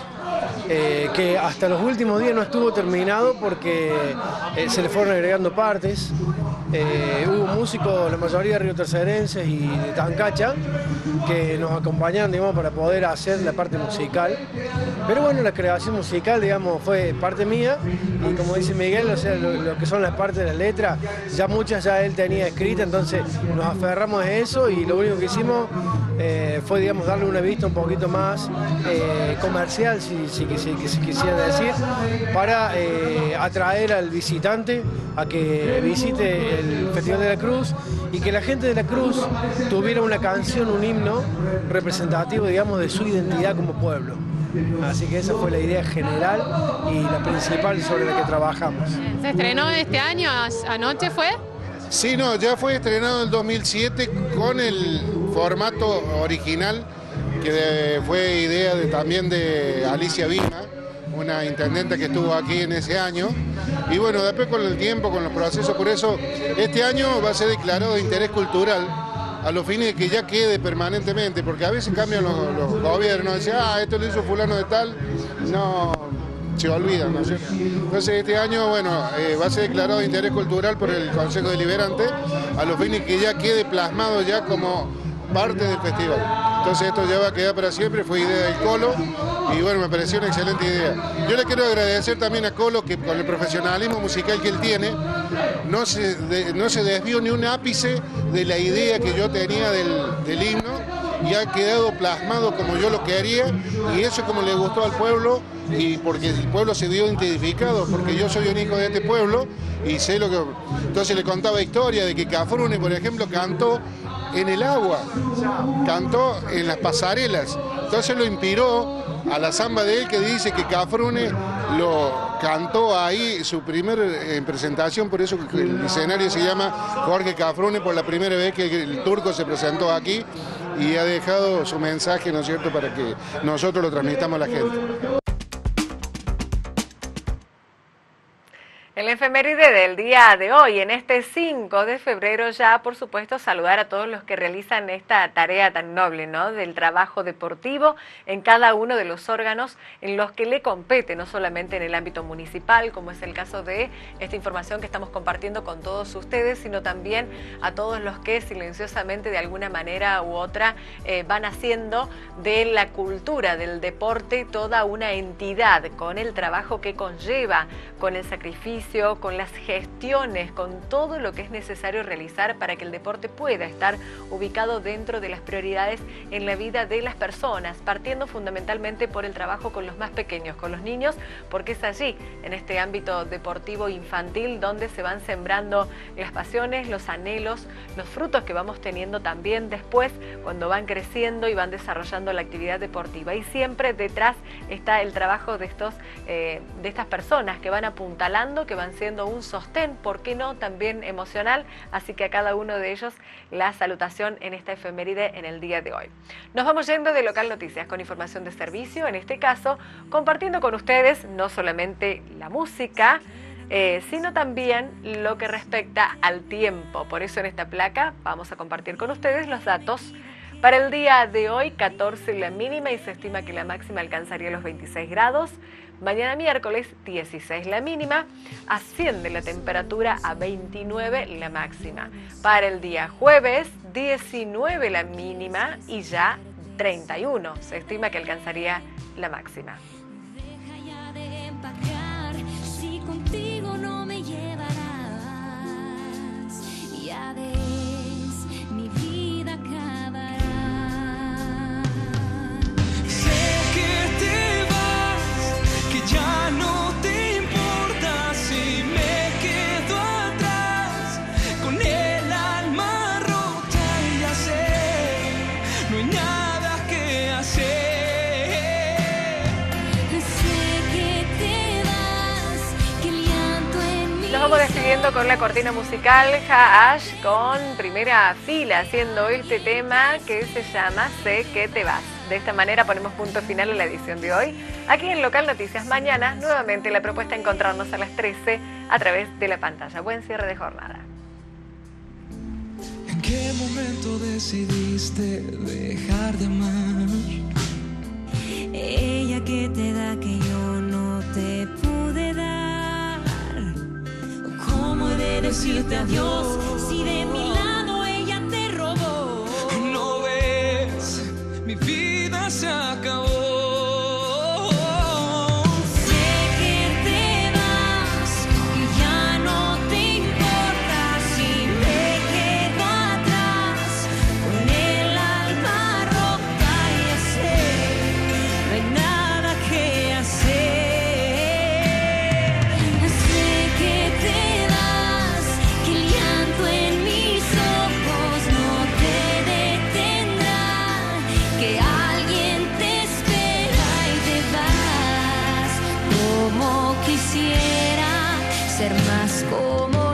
que hasta los últimos días no estuvo terminado porque se le fueron agregando partes. Hubo músicos, la mayoría de riotercerenses y de Tancacha, que nos acompañaron, digamos, para poder hacer la parte musical. Pero bueno, la creación musical, digamos, fue parte mía, y como dice Miguel, o sea, lo que son las partes de las letras, ya muchas ya él tenía escritas, entonces nos aferramos a eso, y lo único que hicimos fue, digamos, darle una vista un poquito más comercial, si quisiera decir, para atraer al visitante a que visite el Festival de la Cruz, y que la gente de la Cruz tuviera una canción, un himno representativo, digamos, de su identidad como pueblo. Así que esa fue la idea general y la principal sobre la que trabajamos. ¿Se estrenó este año? ¿Anoche fue? Sí, no, ya fue estrenado en el 2007 con el formato original, que fue idea también de Alicia Vima, una intendente que estuvo aquí en ese año. Y bueno, después con el tiempo, con los procesos, por eso este año va a ser declarado de interés cultural, a los fines de que ya quede permanentemente, porque a veces cambian los gobiernos, dicen, esto lo hizo fulano de tal, no, se olvidan, ¿no es cierto? Entonces este año, bueno, va a ser declarado de interés cultural por el Consejo Deliberante, a los fines de que ya quede plasmado ya como parte del festival. Entonces esto ya va a quedar para siempre, fue idea del Colo y bueno, me pareció una excelente idea. Yo le quiero agradecer también a Colo que con el profesionalismo musical que él tiene, no se desvió ni un ápice de la idea que yo tenía del himno y ha quedado plasmado como yo lo quería y eso como le gustó al pueblo y porque el pueblo se vio identificado, porque yo soy un hijo de este pueblo y sé lo que... Entonces le contaba historia de que Cafrune, por ejemplo, cantó en el agua, cantó en las pasarelas, entonces lo inspiró a la samba de él que dice que Cafrune lo cantó ahí su primer presentación, por eso que el escenario se llama Jorge Cafrune, por la primera vez que el turco se presentó aquí y ha dejado su mensaje, ¿no es cierto?, para que nosotros lo transmitamos a la gente. El efeméride del día de hoy, en este 5 de febrero, ya por supuesto saludar a todos los que realizan esta tarea tan noble, ¿no?, del trabajo deportivo en cada uno de los órganos en los que le compete, no solamente en el ámbito municipal, como es el caso de esta información que estamos compartiendo con todos ustedes, sino también a todos los que silenciosamente de alguna manera u otra van haciendo de la cultura del deporte toda una entidad, con el trabajo que conlleva, con el sacrificio, con las gestiones, con todo lo que es necesario realizar para que el deporte pueda estar ubicado dentro de las prioridades en la vida de las personas, partiendo fundamentalmente por el trabajo con los más pequeños, con los niños, porque es allí, en este ámbito deportivo infantil, donde se van sembrando las pasiones, los anhelos, los frutos que vamos teniendo también después cuando van creciendo y van desarrollando la actividad deportiva. Y siempre detrás está el trabajo de estas personas que van apuntalando, que van siendo un sostén, ¿por qué no?, también emocional, así que a cada uno de ellos la salutación en esta efeméride en el día de hoy. Nos vamos yendo de Local Noticias con información de servicio, en este caso compartiendo con ustedes no solamente la música, sino también lo que respecta al tiempo. Por eso en esta placa vamos a compartir con ustedes los datos. Para el día de hoy, 14 la mínima y se estima que la máxima alcanzaría los 26 grados. Mañana miércoles, 16 la mínima, asciende la temperatura a 29 la máxima. Para el día jueves, 19 la mínima y ya 31 se estima que alcanzaría la máxima. Deja ya de empacar, si contigo no me llevarás, ya ves, mi vida acabará. Sé que te vas, que ya no te importa si me quedo atrás, con el alma rota y ya sé, no hay nada que hacer. Nos vamos despidiendo con la cortina musical Haash con Primera Fila, haciendo este tema que se llama Sé que te vas. De esta manera ponemos punto final a la edición de hoy. Aquí en Local Noticias, mañana nuevamente la propuesta es encontrarnos a las 13 a través de la pantalla. Buen cierre de jornada. ¿En qué momento decidiste dejar de amar? Ella que te da que yo no te pude dar. ¿Cómo he de decirte adiós si de mi lado ella te robó? No ves, mi vida se acabó. Quisiera ser más como